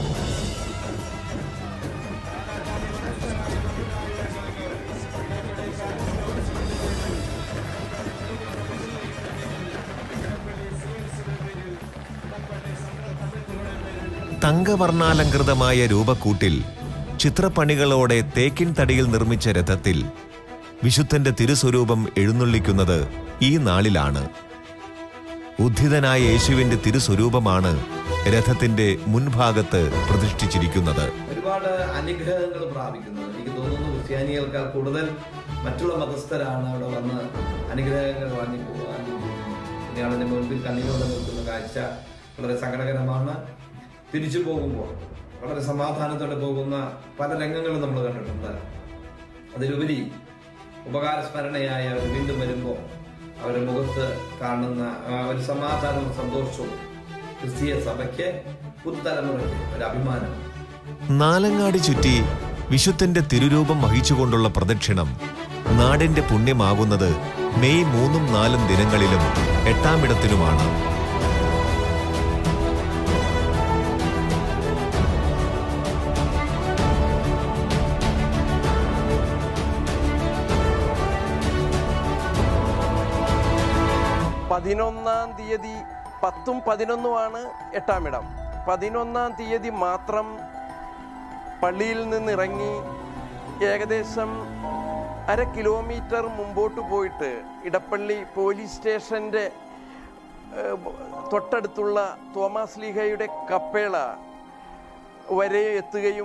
തങ്കവർണ്ണാലങ്കൃതമായ രൂപക്കൂട്ടിൽ ചിത്രപ്പണികളോടെ തേക്കിൻ തടിയിൽ നിർമ്മിച്ച രഥത്തിൽ വിശുദ്ധന്റെ തിരുസ്വരൂപം എഴുന്നള്ളിക്കുന്നത് ഈ നാളിലാണ്. ഉദ്ധിതനായ യേശുവിന്റെ തിരുസ്വരൂപമാണ് രഥത്തിന്റെ മുൻഭാഗത്ത് പ്രതിഷ്ഠിച്ചിരിക്കുന്നത്. ഒരുപാട് ഒരുപാട് അനുഗ്രഹങ്ങൾ പ്രാപിക്കുന്നത്. എനിക്ക് തോന്നുന്നു ക്രിസ്ത്യാനികൾക്കാൾ കൂടുതൽ മറ്റുള്ള മതസ്ഥരാണ് അവിടെ വന്ന് അനുഗ്രഹങ്ങൾ വാങ്ങി പോകാൻ. പുണ്യാളന്റെ മുൻപിൽ കണ്ണീരോടെ നിൽക്കുന്ന കാഴ്ച വളരെ സങ്കടകരമാണ്. തിരിച്ചു പോകുമ്പോൾ വളരെ സമാധാനത്തോടെ പോകുന്ന പല രംഗങ്ങളും നമ്മൾ കണ്ടിട്ടുണ്ട്. അതിലുപരി ഉപകാരസ്മരണയായ അവർ വീണ്ടും വരുമ്പോൾ അവരുടെ മുഖത്ത് കാണുന്ന ഒരു സമാധാനവും സന്തോഷവും ക്രിസ്തീയ സഭയ്ക്ക് പുതുതലമുറയ്ക്ക് ഒരു അഭിമാനം. നാലങ്ങാടി ചുറ്റി വിശുദ്ധന്റെ തിരുരൂപം വഹിച്ചുകൊണ്ടുള്ള പ്രദക്ഷിണം നാടിന്റെ പുണ്യമാകുന്നത് മെയ് മൂന്നും നാലും ദിനങ്ങളിലും എട്ടാമിടത്തിലുമാണ്. പതിനൊന്നാം തീയതി പത്തും പതിനൊന്നുമാണ് എട്ടാമിടം. പതിനൊന്നാം തീയതി മാത്രം പള്ളിയിൽ നിന്നിറങ്ങി ഏകദേശം അര കിലോമീറ്റർ മുമ്പോട്ട് പോയിട്ട് ഇടപ്പള്ളി പോലീസ് സ്റ്റേഷൻ്റെ തൊട്ടടുത്തുള്ള തോമാസ് ലീഹയുടെ കപ്പേള വരെ എത്തുകയും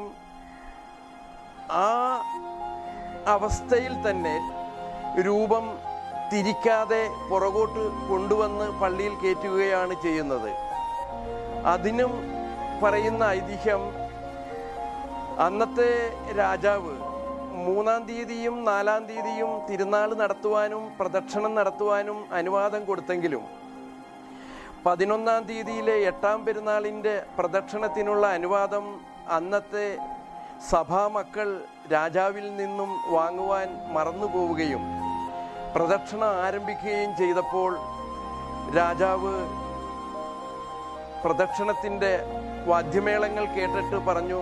ആ അവസ്ഥയിൽ തന്നെ രൂപം തിരിക്കാതെ പുറകോട്ട് കൊണ്ടുവന്ന് പള്ളിയിൽ കയറ്റുകയാണ് ചെയ്യുന്നത്. അതിനും പറയുന്ന ഐതിഹ്യം, അന്നത്തെ രാജാവ് മൂന്നാം തീയതിയും നാലാം തീയതിയും തിരുനാൾ നടത്തുവാനും പ്രദക്ഷിണം നടത്തുവാനും അനുവാദം കൊടുത്തെങ്കിലും പതിനൊന്നാം തീയതിയിലെ എട്ടാം പെരുന്നാളിൻ്റെ പ്രദക്ഷിണത്തിനുള്ള അനുവാദം അന്നത്തെ സഭാമക്കൾ രാജാവിൽ നിന്നും വാങ്ങുവാൻ മറന്നുപോവുകയും പ്രദക്ഷിണം ആരംഭിക്കുകയും ചെയ്തപ്പോൾ രാജാവ് പ്രദക്ഷിണത്തിൻ്റെ വാദ്യമേളങ്ങൾ കേട്ടിട്ട് പറഞ്ഞു,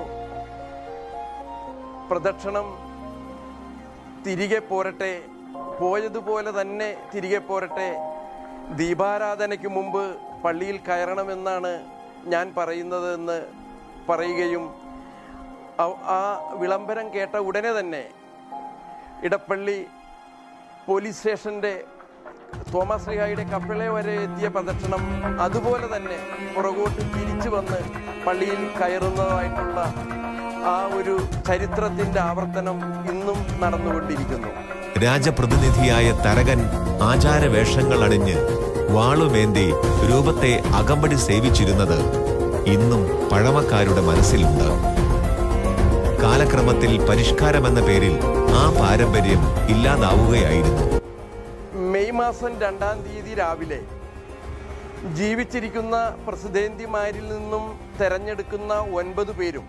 പ്രദക്ഷിണം തിരികെ പോരട്ടെ, പോയതുപോലെ തന്നെ തിരികെ പോരട്ടെ, ദീപാരാധനയ്ക്ക് മുമ്പ് പള്ളിയിൽ കയറണമെന്നാണ് ഞാൻ പറയുന്നതെന്ന് പറയുകയും ആ വിളംബരം കേട്ട ഉടനെ തന്നെ ഇടപ്പള്ളി പോലീസ് സ്റ്റേഷൻ്റെ തോമസ് ലീഹായുടെ കപ്പള വരെ എത്തിയ പ്രദക്ഷിണം അതുപോലെ തന്നെ പുറകോട്ട് തിരിച്ചു വന്ന് പള്ളിയിൽ കയറുന്നതായിട്ടുള്ള ആ ഒരു ചരിത്രത്തിന്റെ ആവർത്തനം ഇന്നും നടന്നുകൊണ്ടിരിക്കുന്നു. രാജപ്രതിനിധിയായ തരകൻ ആചാരവേഷങ്ങൾ അണിഞ്ഞ് വാളുമേന്തി രൂപത്തെ അകമ്പടി സേവിച്ചിരുന്നത് ഇന്നും പഴമക്കാരുടെ മനസ്സിലുണ്ട്. കാലക്രമത്തിൽ പരിഷ്കാരമെന്ന പേരിൽ ആ പാരമ്പര്യം ഇല്ലാതാവുകയായിരുന്നു. മെയ് മാസം രണ്ടാം തീയതി രാവിലെ ജീവിച്ചിരിക്കുന്ന പ്രസിദ്ധേന്തിമാരിൽ നിന്നും തെരഞ്ഞെടുക്കുന്ന ഒൻപത് പേരും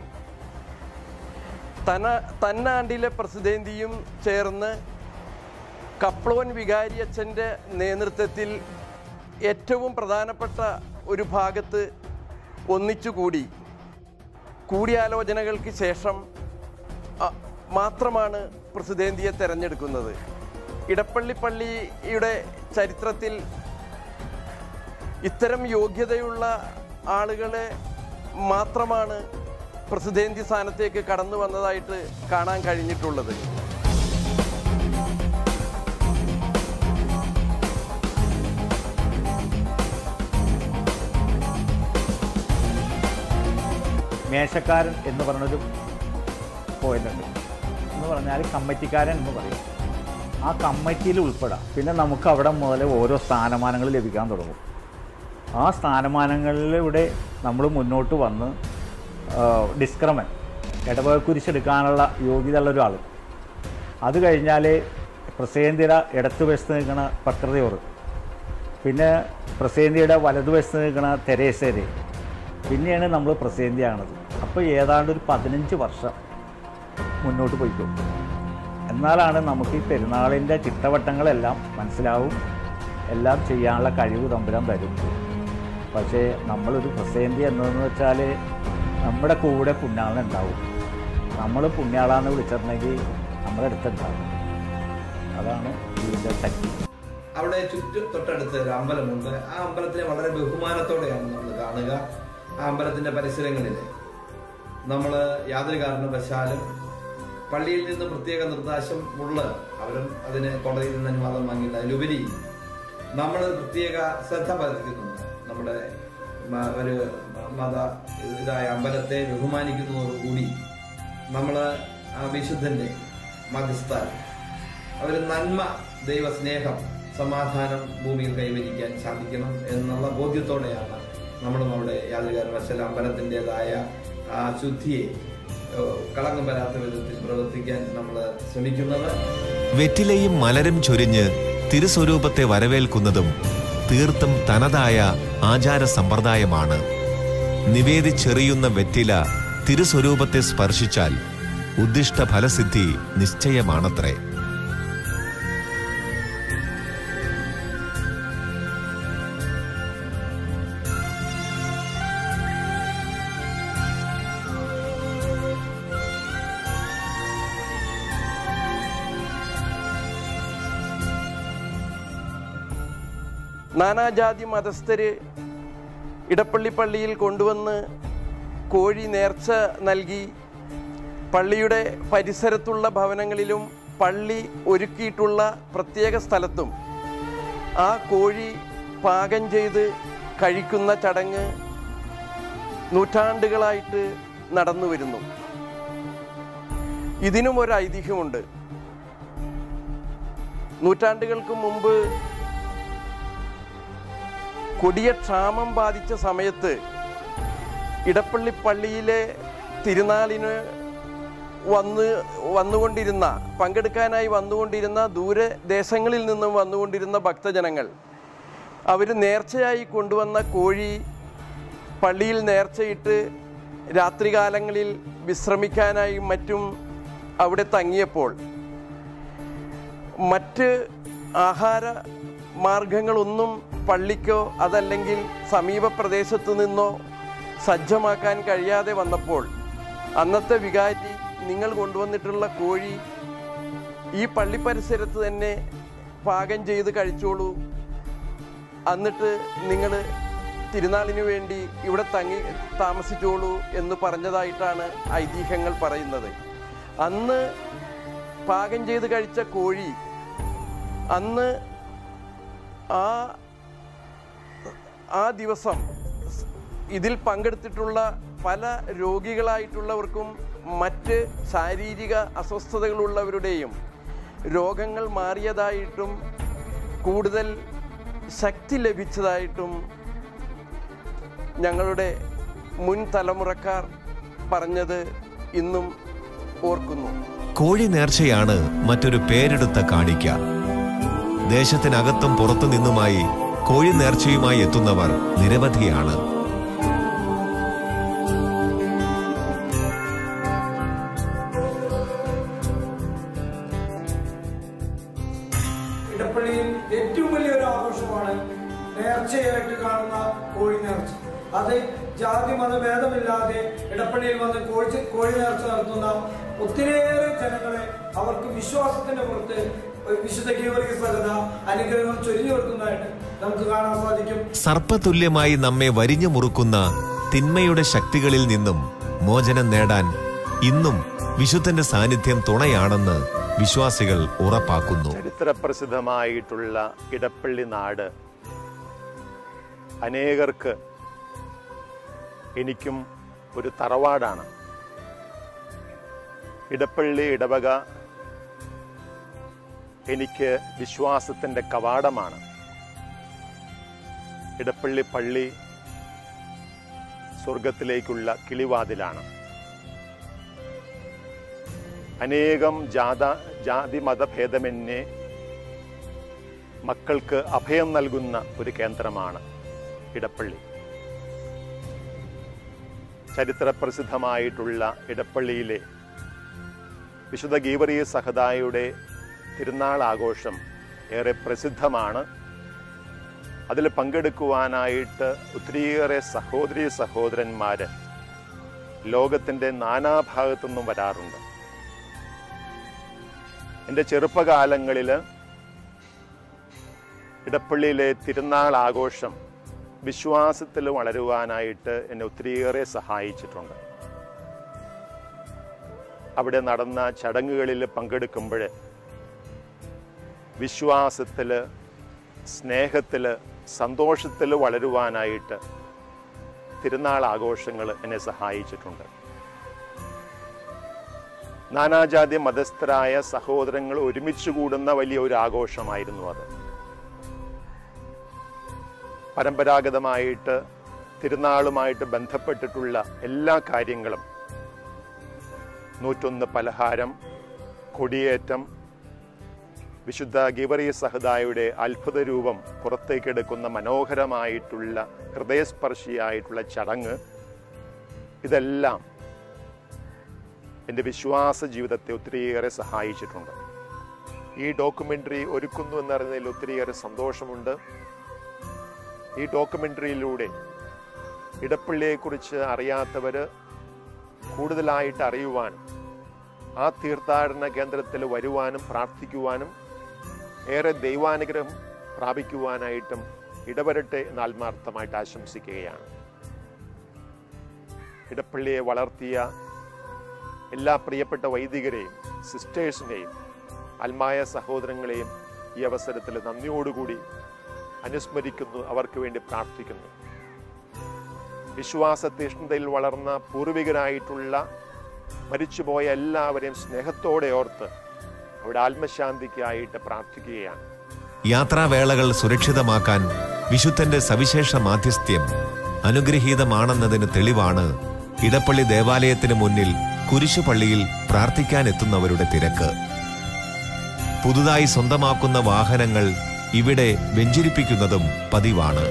തന തന്നാണ്ടിലെ പ്രസിദ്ധേന്തിയും ചേർന്ന് കപ്ലോൻ വികാരിയച്ഛൻ്റെ നേതൃത്വത്തിൽ ഏറ്റവും പ്രധാനപ്പെട്ട ഒരു ഭാഗത്ത് ഒന്നിച്ചുകൂടി കൂടിയാലോചനകൾക്ക് ശേഷം മാത്രമാണ് പ്രസിദ്ധേന്തിയെ തെരഞ്ഞെടുക്കുന്നത്. ഇടപ്പള്ളി പള്ളിയുടെ ചരിത്രത്തിൽ ഇത്തരം യോഗ്യതയുള്ള ആളുകളെ മാത്രമാണ് പ്രസിദ്ധേന്തി സ്ഥാനത്തേക്ക് കടന്നു വന്നതായിട്ട് കാണാൻ കഴിഞ്ഞിട്ടുള്ളത്. മേശക്കാരൻ എന്ന് പറഞ്ഞൊരു പോയിന്റുണ്ട്. എന്ന് പറഞ്ഞാൽ കമ്മിറ്റിക്കാരൻ എന്ന് പറയും. ആ കമ്മിറ്റിയിൽ ഉൾപ്പെടാം. പിന്നെ നമുക്ക് അവിടെ മുതൽ ഓരോ സ്ഥാനമാനങ്ങൾ ലഭിക്കാൻ തുടങ്ങും. ആ സ്ഥാനമാനങ്ങളിലൂടെ നമ്മൾ മുന്നോട്ട് വന്ന് ഡിസ്ക്രമൻ ഇടവക കുരിശെടുക്കാനുള്ള യോഗ്യത ഉള്ള ഒരാൾ, അത് കഴിഞ്ഞാൽ പ്രസേന്തിയുടെ ഇടത്തുവശത്ത് നിൽക്കുന്ന പക്രതയോറ്, പിന്നെ പ്രസേന്തിയുടെ വലതുവശത്ത് നിൽക്കുന്ന തെരേസേര്, പിന്നെയാണ് നമ്മൾ പ്രസേന്തിയാണത്. അപ്പോൾ ഏതാണ്ട് ഒരു പതിനഞ്ച് വർഷം മുന്നോട്ട് പോയിക്കും. എന്നാലാണ് നമുക്ക് ഈ പെരുന്നാളിൻ്റെ ചിട്ടവട്ടങ്ങളെല്ലാം മനസ്സിലാവും, എല്ലാം ചെയ്യാനുള്ള കഴിവ് തമ്പുരാൻ തരും. പക്ഷേ നമ്മളൊരു പ്രസേന്തി എന്നതെന്ന് വെച്ചാൽ നമ്മുടെ കൂടെ പുണ്യാളനുണ്ടാവും. നമ്മൾ പുണ്യാളാന്ന് വിളിച്ചിട്ടുണ്ടെങ്കിൽ നമ്മുടെ അടുത്തുണ്ടാവും. അതാണ് ഇതിൻ്റെ ശക്തി. അവിടെ ചുറ്റും തൊട്ടടുത്ത് ഒരു അമ്പലമുണ്ട്. ആ അമ്പലത്തിനെ വളരെ ബഹുമാനത്തോടെയാണ് നമ്മൾ കാണുക. ആ അമ്പലത്തിന്റെ പരിസരങ്ങളിൽ നമ്മൾ യാതൊരു കാരണവശാലും പള്ളിയിൽ നിന്ന് പ്രത്യേക നിർദ്ദേശം ഉള്ള അവരും അതിന് കോടതിയിൽ നിന്ന് അനുവാദം വാങ്ങിയില്ല. അതിലുപരി നമ്മൾ പ്രത്യേക ശ്രദ്ധ പതിക്കുന്നുണ്ട്. നമ്മുടെ ഒരു മത ഇതായ അമ്പലത്തെ ബഹുമാനിക്കുന്നതോടുകൂടി നമ്മൾ ആ വിശുദ്ധൻ്റെ മധ്യസ്ഥാനം അവർ നന്മ, ദൈവസ്നേഹം, സമാധാനം ഭൂമിയിൽ കൈവരിക്കാൻ സാധിക്കണം എന്നുള്ള ബോധ്യത്തോടെയാണ് നമ്മളും അവിടെ യാതൊരു കാരണവശാൽ അമ്പലത്തിൻ്റെതായ ആ ശുദ്ധിയെ കളങ്കം വരാത്ത വിധത്തിൽ പ്രവർത്തിക്കാൻ നമ്മൾ ശ്രമിക്കുന്നത്. വെറ്റിലയും മലരും ചൊരിഞ്ഞ് തിരുസ്വരൂപത്തെ വരവേൽക്കുന്നതും തീർത്തും തനതായ ആചാര സമ്പ്രദായമാണ്. നിവേദിച്ചെറിയുന്ന വെറ്റില തിരുസ്വരൂപത്തെ സ്പർശിച്ചാൽ ഉദ്ദിഷ്ട ഫലസിദ്ധി നിശ്ചയമാണത്രേ. നാനാജാതി മതസ്ഥര് ഇടപ്പള്ളി പള്ളിയിൽ കൊണ്ടുവന്ന് കോഴി നേർച്ച നൽകി പള്ളിയുടെ പരിസരത്തുള്ള ഭവനങ്ങളിലും പള്ളി ഒരുക്കിയിട്ടുള്ള പ്രത്യേക സ്ഥലത്തും ആ കോഴി പാകം ചെയ്ത് കഴിക്കുന്ന ചടങ്ങ് നൂറ്റാണ്ടുകളായിട്ട് നടന്നു വരുന്നു. ഇതിനും ഒരു ഐതിഹ്യമുണ്ട്. നൂറ്റാണ്ടുകൾക്ക് മുമ്പ് കൊടിയ ക്ഷാമം ബാധിച്ച സമയത്ത് ഇടപ്പള്ളി പള്ളിയിലെ തിരുനാളിന് വന്ന് വന്നുകൊണ്ടിരുന്ന പങ്കെടുക്കാനായി വന്നുകൊണ്ടിരുന്ന ദൂരദേശങ്ങളിൽ നിന്നും വന്നുകൊണ്ടിരുന്ന ഭക്തജനങ്ങൾ അവർ നേർച്ചയായി കൊണ്ടുവന്ന കോഴി പള്ളിയിൽ നേർച്ചയിട്ട് രാത്രികാലങ്ങളിൽ വിശ്രമിക്കാനായി മറ്റും അവിടെ തങ്ങിയപ്പോൾ മറ്റ് ആഹാര മാർഗങ്ങളൊന്നും പള്ളിക്കോ അതല്ലെങ്കിൽ സമീപ പ്രദേശത്തു നിന്നോ സജ്ജമാക്കാൻ കഴിയാതെ വന്നപ്പോൾ അന്നത്തെ വികാരി നിങ്ങൾ കൊണ്ടുവന്നിട്ടുള്ള കോഴി ഈ പള്ളി പരിസരത്ത് തന്നെ പാകം ചെയ്ത് കഴിച്ചോളൂ, എന്നിട്ട് നിങ്ങൾ തിരുനാളിന് വേണ്ടി ഇവിടെ തങ്ങി താമസിച്ചോളൂ എന്ന് പറഞ്ഞതായിട്ടാണ് ഐതിഹ്യങ്ങൾ പറയുന്നത്. അന്ന് പാകം ചെയ്ത് കഴിച്ച കോഴി അന്ന് ആ ആ ദിവസം ഇതിൽ പങ്കെടുത്തിട്ടുള്ള പല രോഗികളായിട്ടുള്ളവർക്കും മറ്റ് ശാരീരിക അസ്വസ്ഥതകളുള്ളവരുടെയും രോഗങ്ങൾ മാറിയതായിട്ടും കൂടുതൽ ശക്തി ലഭിച്ചതായിട്ടും ഞങ്ങളുടെ മുൻ തലമുറക്കാർ പറഞ്ഞത് ഇന്നും ഓർക്കുന്നു. കോഴി നേർച്ചയാണ് മറ്റൊരു പേരെടുത്ത കാണിക്ക. ദേശത്തിനകത്തും പുറത്തു നിന്നുമായി കോഴി നേർച്ചയുമായി എത്തുന്നവർ നിരവധിയാണ്. ഇടപ്പള്ളിയിൽ ഏറ്റവും വലിയൊരു ആഘോഷമാണ് നേർച്ചയായിട്ട് കാണുന്ന കോഴി നേർച്ച. അത് ജാതി മതഭേദമില്ലാതെ ഇടപ്പള്ളിയിൽ വന്ന് കോഴി കോഴി നേർച്ച നടത്തുന്ന ഒത്തിരിയേറെ ജനങ്ങളെ അവർക്ക് വിശ്വാസത്തിന്റെ പുറത്ത് വിശുദ്ധ ഗീവർഗീസ് സഹത അനുഗ്രഹം ചൊരിഞ്ഞു കൊടുക്കുന്നതായിട്ട് നമുക്ക് കാണാൻ സാധിക്കും. സർപ്പതുല്യമായി നമ്മെ വരിഞ്ഞു മുറുക്കുന്ന തിന്മയുടെ ശക്തികളിൽ നിന്നും മോചനം നേടാൻ ഇന്നും വിശുദ്ധന്റെ സാന്നിധ്യം തുണയാണെന്ന് വിശ്വാസികൾ ഉറപ്പാക്കുന്നു. ചരിത്രപ്രസിദ്ധമായിട്ടുള്ള ഇടപ്പള്ളി നാട് അനേകർക്ക്, എനിക്കും ഒരു തറവാടാണ്. ഇടപ്പള്ളി ഇടവക എനിക്ക് വിശ്വാസത്തിൻ്റെ കവാടമാണ്. ഇടപ്പള്ളി പള്ളി സ്വർഗത്തിലേക്കുള്ള കിളിവാതിലാണ്. അനേകം ജാത ജാതി മതഭേദമന്യേ മക്കൾക്ക് അഭയം നൽകുന്ന ഒരു കേന്ദ്രമാണ് ഇടപ്പള്ളി. ചരിത്രപ്രസിദ്ധമായിട്ടുള്ള ഇടപ്പള്ളിയിലെ വിശുദ്ധ ഗീവർഗീസ് സഹദായുടെ തിരുനാൾ ആഘോഷം ഏറെ പ്രസിദ്ധമാണ്. അതിൽ പങ്കെടുക്കുവാനായിട്ട് ഒത്തിരിയേറെ സഹോദരീ സഹോദരന്മാർ ലോകത്തിൻ്റെ നാനാഭാഗത്തു നിന്നും വരാറുണ്ട്. എൻ്റെ ചെറുപ്പകാലങ്ങളിൽ ഇടപ്പള്ളിയിലെ തിരുനാൾ ആഘോഷം വിശ്വാസത്തിൽ വളരുവാനായിട്ട് എന്നെ ഒത്തിരിയേറെ സഹായിച്ചിട്ടുണ്ട്. അവിടെ നടന്ന ചടങ്ങുകളിൽ പങ്കെടുക്കുമ്പോൾ വിശ്വാസത്തിൽ, സ്നേഹത്തിൽ, സന്തോഷത്തിൽ വളരുവാനായിട്ട് തിരുനാൾ ആഘോഷങ്ങൾ എന്നെ സഹായിച്ചിട്ടുണ്ട്. നാനാജാതി മതസ്ഥരായ സഹോദരങ്ങൾ ഒരുമിച്ച് കൂടുന്ന വലിയ ഒരു ആഘോഷമായിരുന്നു അത്. പരമ്പരാഗതമായിട്ട് തിരുനാളുമായിട്ട് ബന്ധപ്പെട്ടിട്ടുള്ള എല്ലാ കാര്യങ്ങളും, നൂറ്റൊന്ന് പലഹാരം, കൊടിയേറ്റം, വിശുദ്ധ ഗീവർഗീസ് സഹദായുടെ അത്ഭുത രൂപം പുറത്തേക്കെടുക്കുന്ന മനോഹരമായിട്ടുള്ള ഹൃദയസ്പർശിയായിട്ടുള്ള ചടങ്ങ്, ഇതെല്ലാം എൻ്റെ വിശ്വാസ ജീവിതത്തെ ഒത്തിരിയേറെ സഹായിച്ചിട്ടുണ്ട്. ഈ ഡോക്യുമെൻ്ററി ഒരുക്കുന്നു എന്നറിഞ്ഞതിൽ ഒത്തിരിയേറെ സന്തോഷമുണ്ട്. ഈ ഡോക്യുമെൻ്ററിയിലൂടെ ഇടപ്പള്ളിയെക്കുറിച്ച് അറിയാത്തവർ കൂടുതലായിട്ട് അറിയുവാനും ആ തീർത്ഥാടന കേന്ദ്രത്തിൽ വരുവാനും പ്രാർത്ഥിക്കുവാനും ഏറെ ദൈവാനുഗ്രഹം പ്രാപിക്കുവാനായിട്ടും ഇടവരട്ടെ എന്ന് ആത്മാർത്ഥമായിട്ട് ആശംസിക്കുകയാണ്. ഇടപ്പള്ളിയെ വളർത്തിയ എല്ലാ പ്രിയപ്പെട്ട വൈദികരെയും സിസ്റ്റേഴ്സിനെയും അൽമായ സഹോദരങ്ങളെയും ഈ അവസരത്തിൽ നന്ദിയോടുകൂടി അനുസ്മരിക്കുന്നു, അവർക്ക് വേണ്ടി പ്രാർത്ഥിക്കുന്നു. വിശ്വാസ തീഷ്ണതയിൽ വളർന്ന പൂർവികരായിട്ടുള്ള മരിച്ചുപോയ എല്ലാവരെയും സ്നേഹത്തോടെ ഓർത്ത് അവിടെ ആത്മശാന്തിക്കായിട്ട് പ്രാർത്ഥിക്കുകയാണ്. യാത്രാവേളകൾ സുരക്ഷിതമാക്കാൻ വിശുദ്ധന്റെ സവിശേഷ മാധ്യസ്ഥ്യം അനുഗ്രഹീതമാണെന്നതിന് തെളിവാണ് ഇടപ്പള്ളി ദേവാലയത്തിന് മുന്നിൽ കുരിശുപള്ളിയിൽ പ്രാർത്ഥിക്കാനെത്തുന്നവരുടെ തിരക്ക്. പുതുതായി സ്വന്തമാക്കുന്ന വാഹനങ്ങൾ ഇവിടെ വെഞ്ചരിപ്പിക്കുന്നതും പതിവാണ്.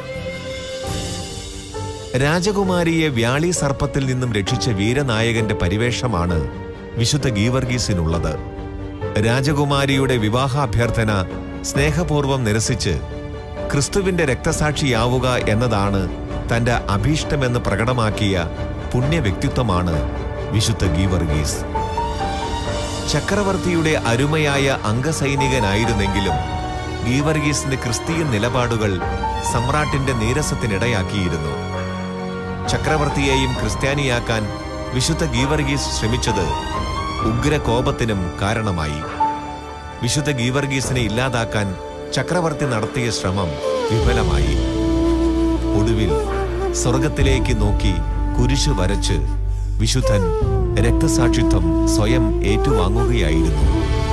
രാജകുമാരിയെ വ്യാളി സർപ്പത്തിൽ നിന്നും രക്ഷിച്ച വീരനായകന്റെ പരിവേഷമാണ് വിശുദ്ധ ഗീവർഗീസിനുള്ളത്. രാജകുമാരിയുടെ വിവാഹാഭ്യർത്ഥന സ്നേഹപൂർവം നിരസിച്ച് ക്രിസ്തുവിന്റെ രക്തസാക്ഷിയാവുക എന്നതാണ് തന്റെ അഭീഷ്ടമെന്ന് പ്രകടമാക്കിയ പുണ്യ വ്യക്തിത്വമാണ് വിശുദ്ധ ഗീവർഗീസ്. ചക്രവർത്തിയുടെ അരുമയായ അംഗസൈനികനായിരുന്നെങ്കിലും ഗീവർഗീസിന്റെ ക്രിസ്തീയ നിലപാടുകൾ സമ്രാട്ടിന്റെ നീരസത്തിനിടയാക്കിയിരുന്നു. ചക്രവർത്തിയെയും ക്രിസ്ത്യാനിയാക്കാൻ വിശുദ്ധ ഗീവർഗീസ് ശ്രമിച്ചത് ഉഗ്രകോപത്തിനും കാരണമായി. വിശുദ്ധ ഗീവർഗീസിനെ ഇല്ലാതാക്കാൻ ചക്രവർത്തി നടത്തിയ ശ്രമം വിഫലമായി. ഒടുവിൽ സ്വർഗത്തിലേക്ക് നോക്കി കുരിശു വരച്ച് വിശുദ്ധൻ രക്തസാക്ഷിത്വം സ്വയം ഏറ്റുവാങ്ങുകയായിരുന്നു.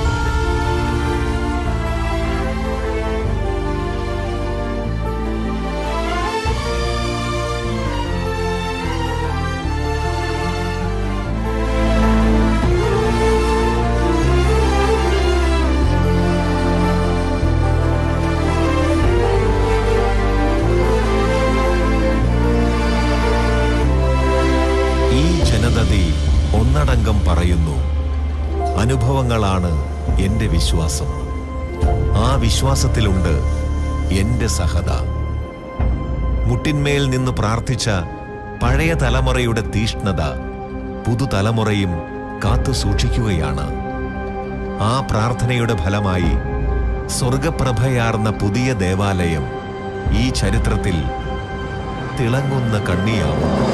ഒന്നടങ്കം പറയുന്നു, അനുഭവങ്ങളാണ് എൻ്റെ വിശ്വാസം. ആ വിശ്വാസത്തിലുണ്ട് എൻ്റെ സഹത. മുട്ടിന്മേൽ നിന്ന് പ്രാർത്ഥിച്ച പഴയ തലമുറയുടെ തീഷ്ണത പുതുതലമുറയും കാത്തു സൂക്ഷിക്കുകയാണ്. ആ പ്രാർത്ഥനയുടെ ഫലമായി സ്വർഗപ്രഭയാർന്ന പുതിയ ദേവാലയം ഈ ചരിത്രത്തിൽ തിളങ്ങുന്ന കണ്ണിയാവുന്നു.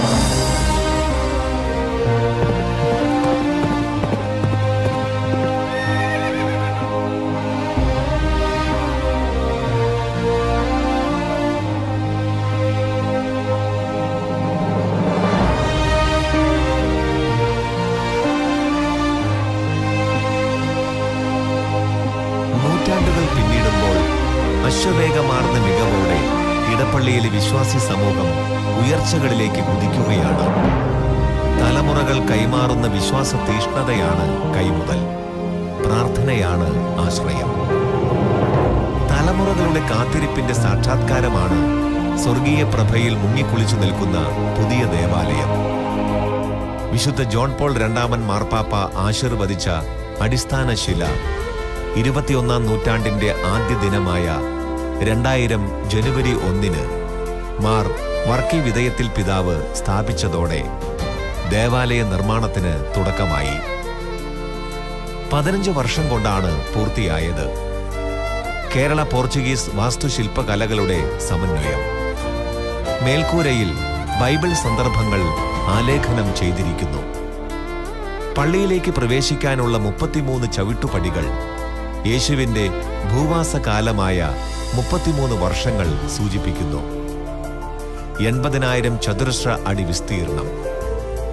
നൂറ്റാണ്ടുകൾ പിന്നിടുമ്പോൾ അശ്വവേഗമാർന്ന മികവോടെ ഇടപ്പള്ളിയിലെ വിശ്വാസി സമൂഹം ഉയർച്ചകളിലേക്ക് കുതിക്കുകയാണ്. തലമുറകൾ കൈമാറുന്ന വിശ്വാസ തീഷ്ണതയാണ് കൈമുതൽ, പ്രാർത്ഥനയാണ് ആശ്രയം. തലമുറകളുടെ കാത്തിരിപ്പിന്റെ സാക്ഷാത്കാരമാണ് സ്വർഗീയ പ്രഭയിൽ മുങ്ങിക്കുളിച്ചു നിൽക്കുന്ന പുതിയ ദേവാലയം. വിശുദ്ധ ജോൺ പോൾ രണ്ടാമൻ മാർപ്പാപ്പ ആശീർവദിച്ച അടിസ്ഥാന ശില ഇരുപത്തിയൊന്നാം നൂറ്റാണ്ടിന്റെ ആദ്യ ദിനമായ രണ്ടായിരം ജനുവരി ഒന്നിന് മാർ വർക്കി വിധേയത്തിൽ പിതാവ് സ്ഥാപിച്ചതോടെ ദേവാലയ നിർമ്മാണത്തിന് തുടക്കമായി. പതിനഞ്ച് വർഷം കൊണ്ടാണ് പൂർത്തിയായത്. കേരള പോർച്ചുഗീസ് വാസ്തുശില്പകലകളുടെ സമന്വയം. മേൽക്കൂരയിൽ ബൈബിൾ സന്ദർഭങ്ങൾ ആലേഖനം ചെയ്തിരിക്കുന്നു. പള്ളിയിലേക്ക് പ്രവേശിക്കാനുള്ള മുപ്പത്തിമൂന്ന് ചവിട്ടുപടികൾ യേശുവിന്റെ ഭൂവാസകാലമായ മുപ്പത്തിമൂന്ന് വർഷങ്ങൾ സൂചിപ്പിക്കുന്നു. എൺപതിനായിരം ചതുരശ്ര അടി വിസ്തീർണം.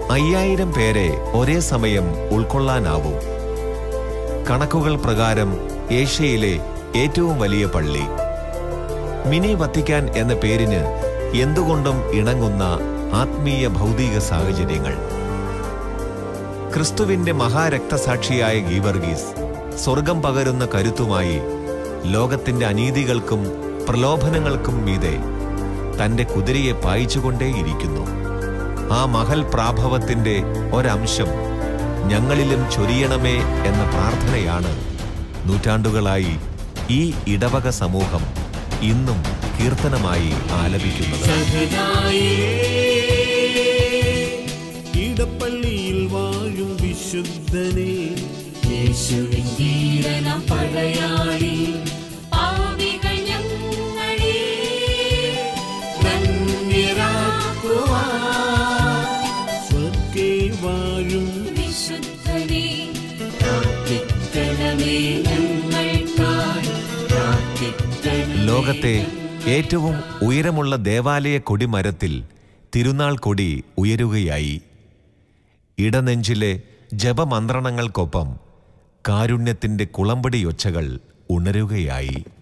അയ്യായിരം പേരെ ഒരേ സമയം ഉൾക്കൊള്ളാനാവും. കണക്കുകൾ പ്രകാരം ഏഷ്യയിലെ ഏറ്റവും വലിയ പള്ളി. മിനി വത്തിക്കാൻ എന്ന പേരിന് എന്തുകൊണ്ടും ഇണങ്ങുന്ന ആത്മീയ ഭൗതിക സാഹചര്യങ്ങൾ. ക്രിസ്തുവിന്റെ മഹാരക്തസാക്ഷിയായ ഗീവർഗീസ് സ്വർഗം പകരുന്ന കരുത്തുമായി ലോകത്തിന്റെ അനീതികൾക്കും പ്രലോഭനങ്ങൾക്കും മീതെ തന്റെ കുതിരയെ പായിച്ചുകൊണ്ടേയിരിക്കുന്നു. ആ മഹൽ പ്രാഭവത്തിന്റെ ഒരംശം ഞങ്ങളിലും ചൊരിയണമേ എന്ന പ്രാർത്ഥനയാണ് നൂറ്റാണ്ടുകളായി ഈ ഇടവക സമൂഹം ഇന്നും കീർത്തനമായി ആലപിക്കുന്നത്. ഇടപ്പള്ളിയിൽ വാഴും വിശുദ്ധനെ, യേശുവിൻ ധീരനാം പടയാളി, പാപികൾ ഞങ്ങളെ ധന്യരാക്കുവാൻ, സ്വർഗ്ഗേ വാഴും വിശുദ്ധനെ, പ്രാർത്ഥിക്കണമേ ഞങ്ങൾക്കായി, പ്രാർത്ഥിക്കണമേ. ലോകത്തെ ഏറ്റവും ഉയരമുള്ള ദേവാലയ കൊടിമരത്തിൽ തിരുനാൾ കൊടി ഉയരുകയായി. ഇടനെഞ്ചിലെ ജപമന്ത്രണങ്ങൾക്കൊപ്പം കാരുണ്യത്തിന്റെ കുളമ്പടിയൊച്ചകൾ ഉണരുകയായി.